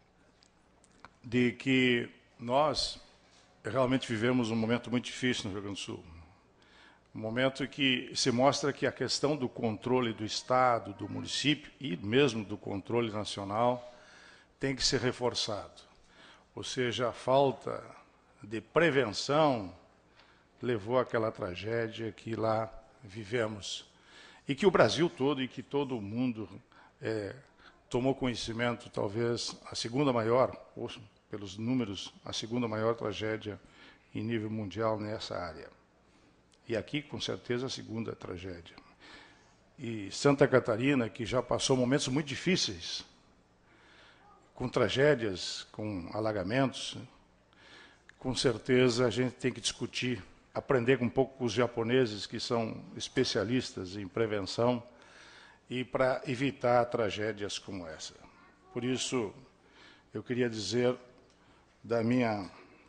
de que nós realmente vivemos um momento muito difícil no Rio Grande do Sul. Um momento que se mostra que a questão do controle do Estado, do município e mesmo do controle nacional tem que ser reforçado. Ou seja, a falta de prevenção levou àquela tragédia que lá vivemos. E que o Brasil todo e que todo o mundo tomou conhecimento, talvez a segunda maior, ou pelos números, a segunda maior tragédia em nível mundial nessa área. E aqui, com certeza, a segunda tragédia. E Santa Catarina, que já passou momentos muito difíceis, com tragédias, com alagamentos, com certeza a gente tem que discutir, aprender um pouco com os japoneses, que são especialistas em prevenção, e para evitar tragédias como essa. Por isso, eu queria dizer da minha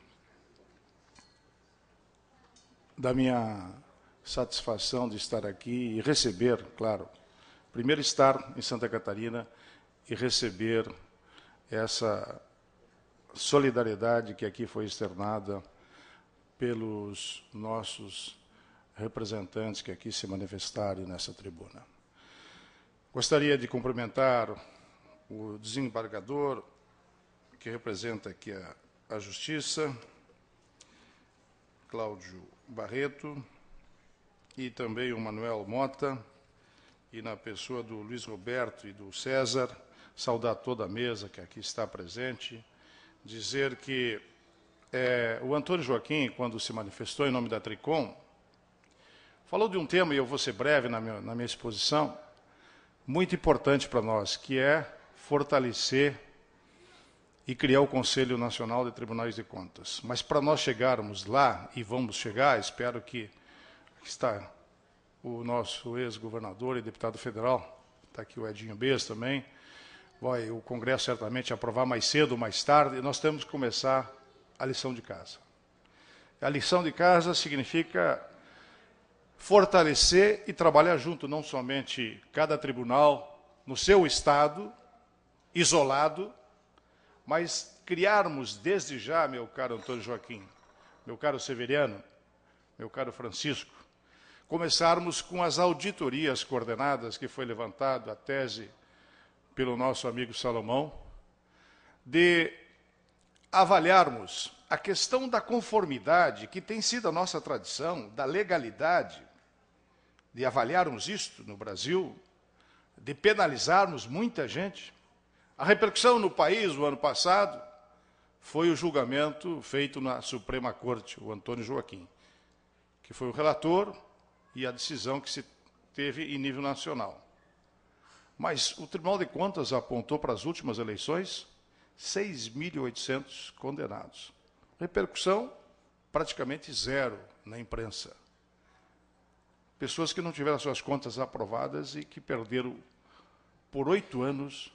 satisfação de estar aqui e receber, claro, primeiro estar em Santa Catarina e receber essa solidariedade que aqui foi externada pelos nossos representantes que aqui se manifestaram nessa tribuna. Gostaria de cumprimentar o desembargador que representa aqui a Justiça, Cláudio Barreto, e também o Manuel Mota, e na pessoa do Luiz Roberto e do César, saudar toda a mesa que aqui está presente, dizer que o Antônio Joaquim, quando se manifestou em nome da Tricom, falou de um tema, e eu vou ser breve na minha exposição, muito importante para nós, que é fortalecer e criar o Conselho Nacional de Tribunais de Contas. Mas para nós chegarmos lá, e vamos chegar, espero que está o nosso ex-governador e deputado federal, está aqui o Edinho Bez também, vai o Congresso certamente aprovar mais cedo ou mais tarde, e nós temos que começar a lição de casa. A lição de casa significa fortalecer e trabalhar junto, não somente cada tribunal no seu estado, isolado, mas criarmos desde já, meu caro Antônio Joaquim, meu caro Severiano, meu caro Francisco, começarmos com as auditorias coordenadas, que foi levantado a tese pelo nosso amigo Salomão, de avaliarmos a questão da conformidade, que tem sido a nossa tradição, da legalidade, de avaliarmos isto no Brasil, de penalizarmos muita gente. A repercussão no país, o ano passado, foi o julgamento feito na Suprema Corte, o Antônio Joaquim, que foi o relator e a decisão que se teve em nível nacional. Mas o Tribunal de Contas apontou para as últimas eleições 6.800 condenados. Repercussão praticamente zero na imprensa. Pessoas que não tiveram suas contas aprovadas e que perderam por 8 anos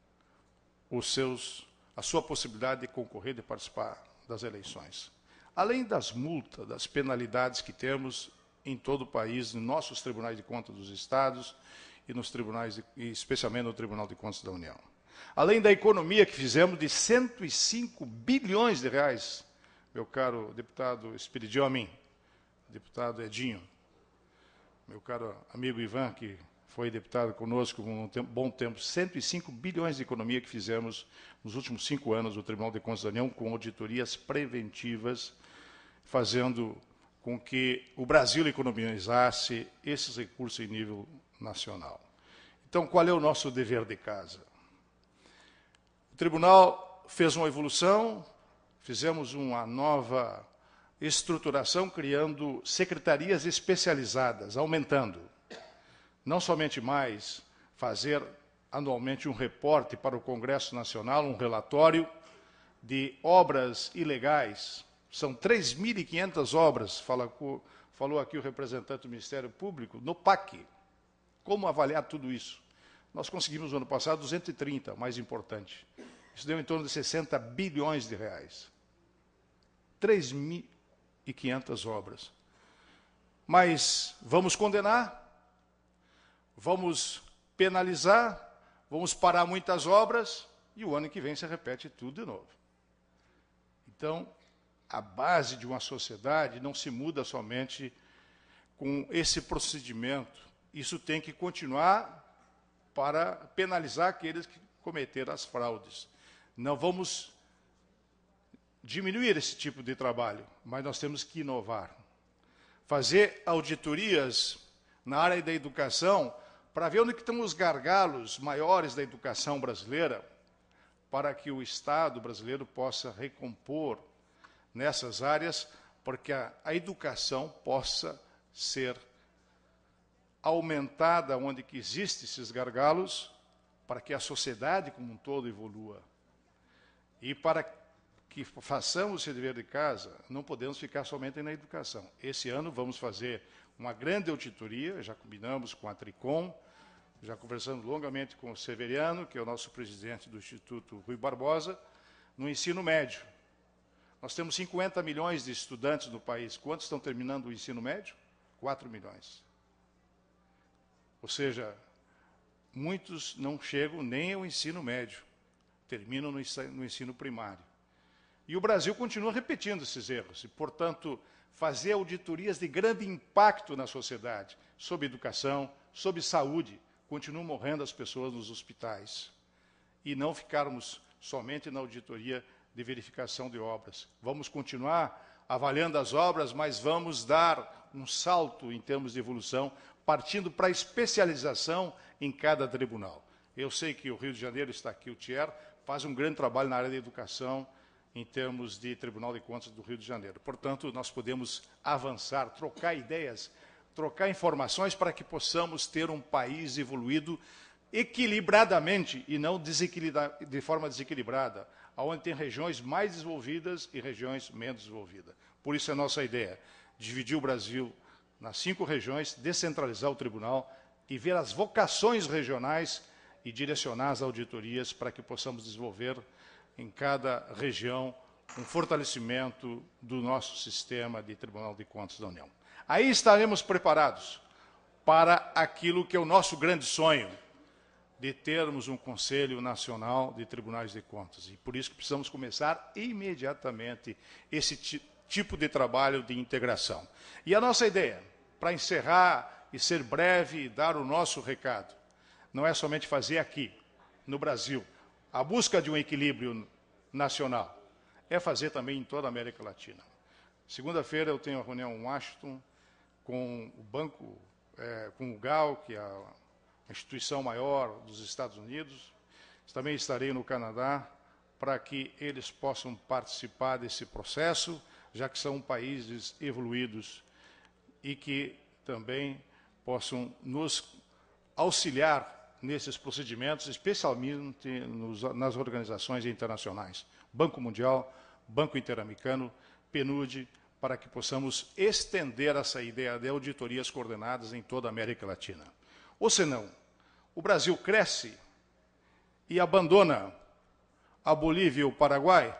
a sua possibilidade de concorrer, de participar das eleições. Além das multas, das penalidades que temos em todo o país, nos nossos tribunais de contas dos estados e nos tribunais, e especialmente no Tribunal de Contas da União. Além da economia que fizemos de 105 bilhões de reais, meu caro deputado Espiridião Amin, deputado Edinho, meu caro amigo Ivan, que foi deputado conosco por um bom tempo, 105 bilhões de economia que fizemos nos últimos 5 anos do Tribunal de Contas da União, com auditorias preventivas, fazendo com que o Brasil economizasse esses recursos em nível nacional. Então, qual é o nosso dever de casa? O Tribunal fez uma evolução, fizemos uma nova estruturação, criando secretarias especializadas, aumentando. Não somente mais fazer anualmente um reporte para o Congresso Nacional, um relatório de obras ilegais. São 3.500 obras, falou aqui o representante do Ministério Público, no PAC. Como avaliar tudo isso? Nós conseguimos, no ano passado, 230, mais importante. Isso deu em torno de 60 bilhões de reais. 3.500 obras. Mas vamos condenar, vamos penalizar, vamos parar muitas obras, e o ano que vem se repete tudo de novo. Então, a base de uma sociedade não se muda somente com esse procedimento. Isso tem que continuar para penalizar aqueles que cometeram as fraudes. Não vamos diminuir esse tipo de trabalho, mas nós temos que inovar. Fazer auditorias na área da educação para ver onde estão os gargalos maiores da educação brasileira, para que o Estado brasileiro possa recompor nessas áreas, porque a educação possa ser aumentada onde que existem esses gargalos, para que a sociedade como um todo evolua. E para que façamos esse dever de casa, não podemos ficar somente na educação. Esse ano vamos fazer uma grande auditoria, já combinamos com a Tricom, já conversamos longamente com o Severiano, que é o nosso presidente do Instituto Rui Barbosa, no ensino médio. Nós temos 50 milhões de estudantes no país. Quantos estão terminando o ensino médio? 4 milhões. Ou seja, muitos não chegam nem ao ensino médio, terminam no ensino primário. E o Brasil continua repetindo esses erros. E, portanto, fazer auditorias de grande impacto na sociedade, sobre educação, sobre saúde. Continuam morrendo as pessoas nos hospitais. E não ficarmos somente na auditoria de verificação de obras. Vamos continuar avaliando as obras, mas vamos dar um salto em termos de evolução, partindo para a especialização em cada tribunal. Eu sei que o Rio de Janeiro, está aqui o Thier, faz um grande trabalho na área da educação, em termos de Tribunal de Contas do Rio de Janeiro. Portanto, nós podemos avançar, trocar ideias, trocar informações para que possamos ter um país evoluído equilibradamente e não de forma desequilibrada, onde tem regiões mais desenvolvidas e regiões menos desenvolvidas. Por isso é a nossa ideia, dividir o Brasil nas 5 regiões, descentralizar o tribunal e ver as vocações regionais e direcionar as auditorias para que possamos desenvolver em cada região um fortalecimento do nosso sistema de Tribunal de Contas da União. Aí estaremos preparados para aquilo que é o nosso grande sonho, de termos um Conselho Nacional de Tribunais de Contas. E por isso que precisamos começar imediatamente esse tipo de trabalho de integração. E a nossa ideia para encerrar e ser breve e dar o nosso recado, não é somente fazer aqui, no Brasil, a busca de um equilíbrio nacional, é fazer também em toda a América Latina. Segunda-feira eu tenho uma reunião em Washington com o banco, com o GAO, que é a instituição maior dos Estados Unidos. Também estarei no Canadá para que eles possam participar desse processo, já que são países evoluídos e que também possam nos auxiliar nesses procedimentos, especialmente nas organizações internacionais. Banco Mundial, Banco Interamericano, PNUD, para que possamos estender essa ideia de auditorias coordenadas em toda a América Latina. Ou senão, o Brasil cresce e abandona a Bolívia e o Paraguai,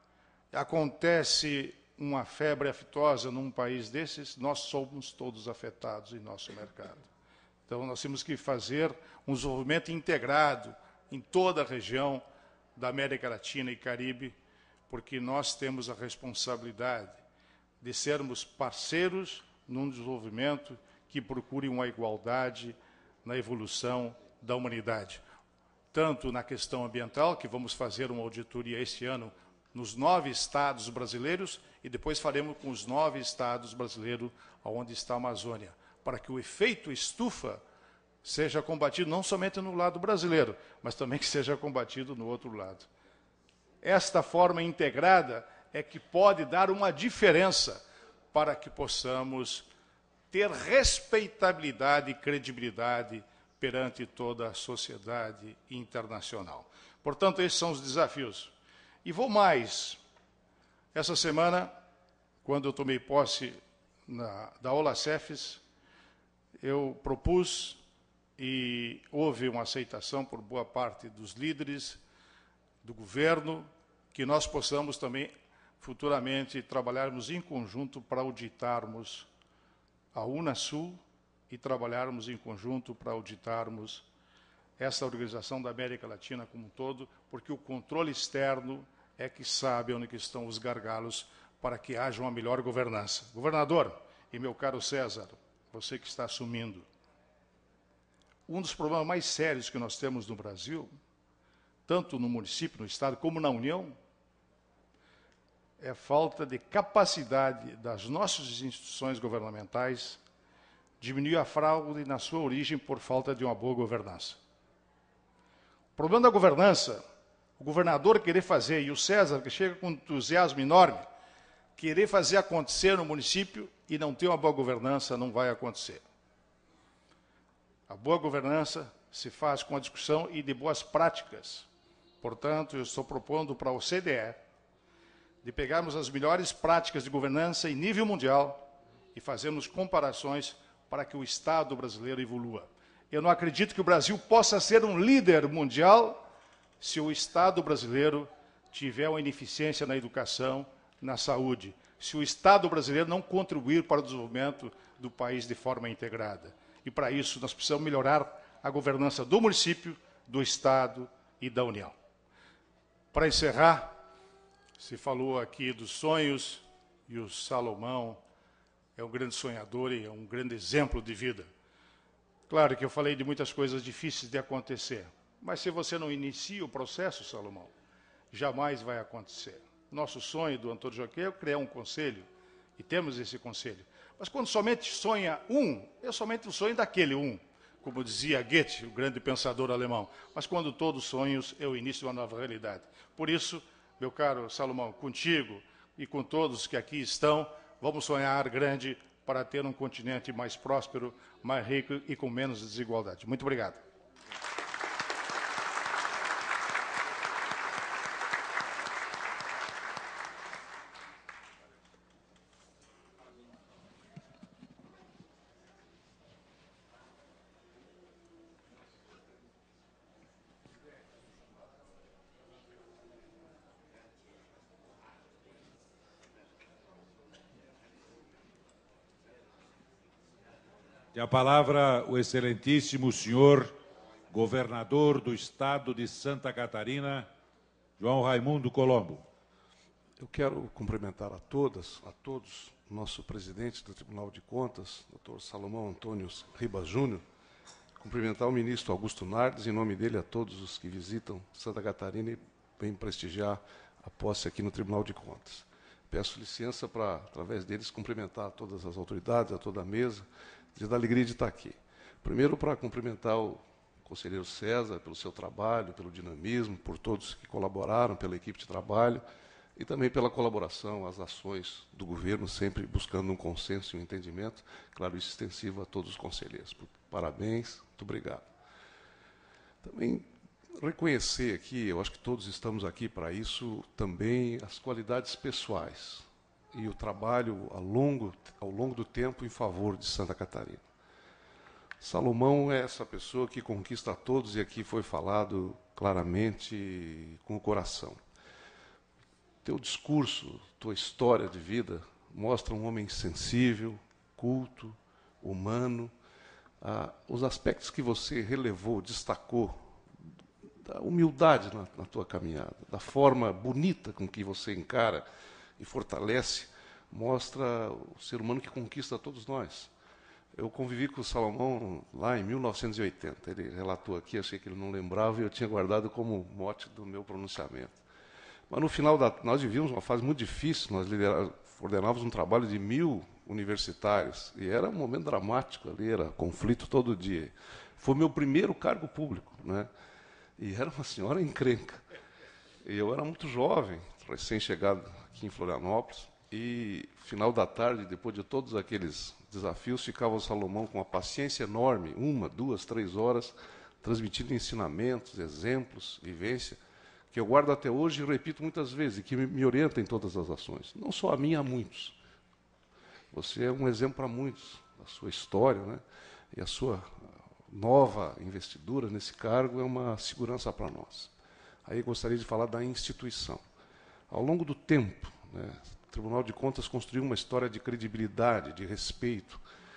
acontece uma febre aftosa num país desses, nós somos todos afetados em nosso mercado. Então, nós temos que fazer um desenvolvimento integrado em toda a região da América Latina e Caribe, porque nós temos a responsabilidade de sermos parceiros num desenvolvimento que procure uma igualdade na evolução da humanidade. Tanto na questão ambiental, que vamos fazer uma auditoria este ano nos 9 estados brasileiros, e depois faremos com os 9 estados brasileiros onde está a Amazônia, para que o efeito estufa seja combatido não somente no lado brasileiro, mas também que seja combatido no outro lado. Esta forma integrada é que pode dar uma diferença para que possamos ter respeitabilidade e credibilidade perante toda a sociedade internacional. Portanto, esses são os desafios. E vou mais. Essa semana, quando eu tomei posse da Olacefes, eu propus, e houve uma aceitação por boa parte dos líderes do governo, que nós possamos também, futuramente, trabalharmos em conjunto para auditarmos a Unasul e trabalharmos em conjunto para auditarmos essa organização da América Latina como um todo, porque o controle externo é que sabe onde estão os gargalos para que haja uma melhor governança. Governador, e meu caro César, você que está assumindo, um dos problemas mais sérios que nós temos no Brasil, tanto no município, no Estado, como na União, é a falta de capacidade das nossas instituições governamentais diminuir a fraude na sua origem por falta de uma boa governança. O problema da governança, o governador querer fazer, e o César, que chega com entusiasmo enorme, querer fazer acontecer no município e não ter uma boa governança, não vai acontecer. A boa governança se faz com a discussão e de boas práticas. Portanto, eu estou propondo para o CDE de pegarmos as melhores práticas de governança em nível mundial e fazermos comparações para que o Estado brasileiro evolua. Eu não acredito que o Brasil possa ser um líder mundial se o Estado brasileiro tiver uma ineficiência na educação, na saúde, se o Estado brasileiro não contribuir para o desenvolvimento do país de forma integrada. E, para isso, nós precisamos melhorar a governança do município, do Estado e da União. Para encerrar, se falou aqui dos sonhos, e o Salomão é um grande sonhador e é um grande exemplo de vida. Claro que eu falei de muitas coisas difíceis de acontecer, mas se você não inicia o processo, Salomão, jamais vai acontecer. Nosso sonho do Antônio Joaquim é criar um conselho, e temos esse conselho. Mas quando somente sonha um, é somente o sonho daquele um, como dizia Goethe, o grande pensador alemão. Mas quando todos os sonhos é o início de uma nova realidade. Por isso, meu caro Salomão, contigo e com todos que aqui estão, vamos sonhar grande para ter um continente mais próspero, mais rico e com menos desigualdade. Muito obrigado. Tem a palavra o excelentíssimo senhor governador do estado de Santa Catarina, João Raimundo Colombo. Eu quero cumprimentar a todas, a todos, nosso presidente do Tribunal de Contas, Dr. Salomão Antônio Ribas Júnior, cumprimentar o ministro Augusto Nardes, em nome dele a todos os que visitam Santa Catarina e vêm prestigiar a posse aqui no Tribunal de Contas. Peço licença para, através deles, cumprimentar todas as autoridades, a toda a mesa, dizer da alegria de estar aqui. Primeiro, para cumprimentar o conselheiro César pelo seu trabalho, pelo dinamismo, por todos que colaboraram, pela equipe de trabalho, e também pela colaboração às ações do governo, sempre buscando um consenso e um entendimento, claro, isso extensivo a todos os conselheiros. Parabéns, muito obrigado. Também reconhecer aqui, eu acho que todos estamos aqui para isso, também as qualidades pessoais e o trabalho ao longo do tempo em favor de Santa Catarina. Salomão é essa pessoa que conquista a todos, e aqui foi falado claramente com o coração. Teu discurso, tua história de vida, mostra um homem sensível, culto, humano. Os aspectos que você relevou, destacou, da humildade na tua caminhada, da forma bonita com que você encara e fortalece, mostra o ser humano que conquista todos nós. Eu convivi com o Salomão lá em 1980. Ele relatou aqui, achei que ele não lembrava, e eu tinha guardado como mote do meu pronunciamento. Mas no final, nós vivíamos uma fase muito difícil, nós coordenávamos um trabalho de 1000 universitários, e era um momento dramático ali, era conflito todo dia. Foi meu primeiro cargo público, né? E era uma senhora encrenca. E eu era muito jovem, recém-chegado aqui em Florianópolis, e final da tarde, depois de todos aqueles desafios, ficava o Salomão com uma paciência enorme, 1, 2, 3 horas, transmitindo ensinamentos, exemplos, vivência, que eu guardo até hoje e repito muitas vezes, e que me orienta em todas as ações. Não só a mim, a muitos. Você é um exemplo para muitos, da sua história, né? E a sua nova investidura nesse cargo é uma segurança para nós. Aí gostaria de falar da instituição. Ao longo do tempo, né, o Tribunal de Contas construiu uma história de credibilidade, de respeito,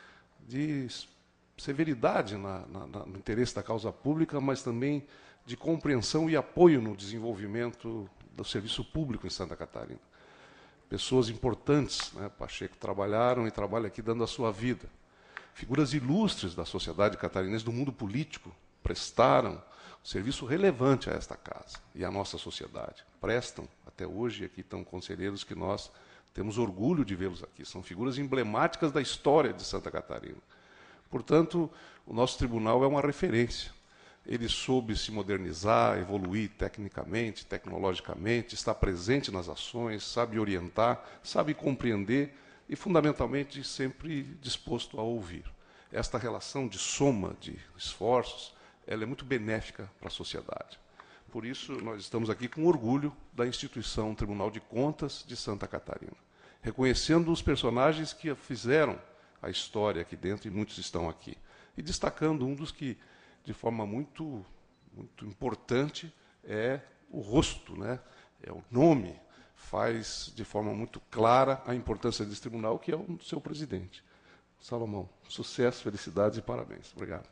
de severidade no interesse da causa pública, mas também de compreensão e apoio no desenvolvimento do serviço público em Santa Catarina. Pessoas importantes, né, Pacheco, trabalharam e trabalham aqui dando a sua vida. Figuras ilustres da sociedade catarinense, do mundo político, prestaram um serviço relevante a esta casa e à nossa sociedade. Prestam, até hoje, e aqui estão conselheiros que nós temos orgulho de vê-los aqui. São figuras emblemáticas da história de Santa Catarina. Portanto, o nosso tribunal é uma referência. Ele soube se modernizar, evoluir tecnicamente, tecnologicamente, está presente nas ações, sabe orientar, sabe compreender e, fundamentalmente, sempre disposto a ouvir. Esta relação de soma de esforços, ela é muito benéfica para a sociedade. Por isso, nós estamos aqui com orgulho da instituição Tribunal de Contas de Santa Catarina, reconhecendo os personagens que fizeram a história aqui dentro, e muitos estão aqui, e destacando um dos que, de forma muito importante, é o rosto, né? É o nome, faz de forma muito clara a importância desse tribunal, que é o seu presidente. Salomão, sucesso, felicidades e parabéns. Obrigado.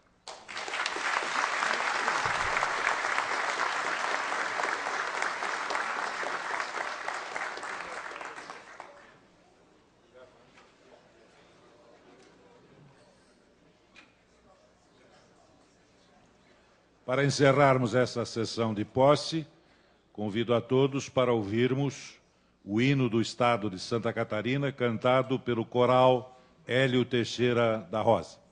Para encerrarmos essa sessão de posse, convido a todos para ouvirmos o hino do Estado de Santa Catarina, cantado pelo coral Hélio Teixeira da Rosa.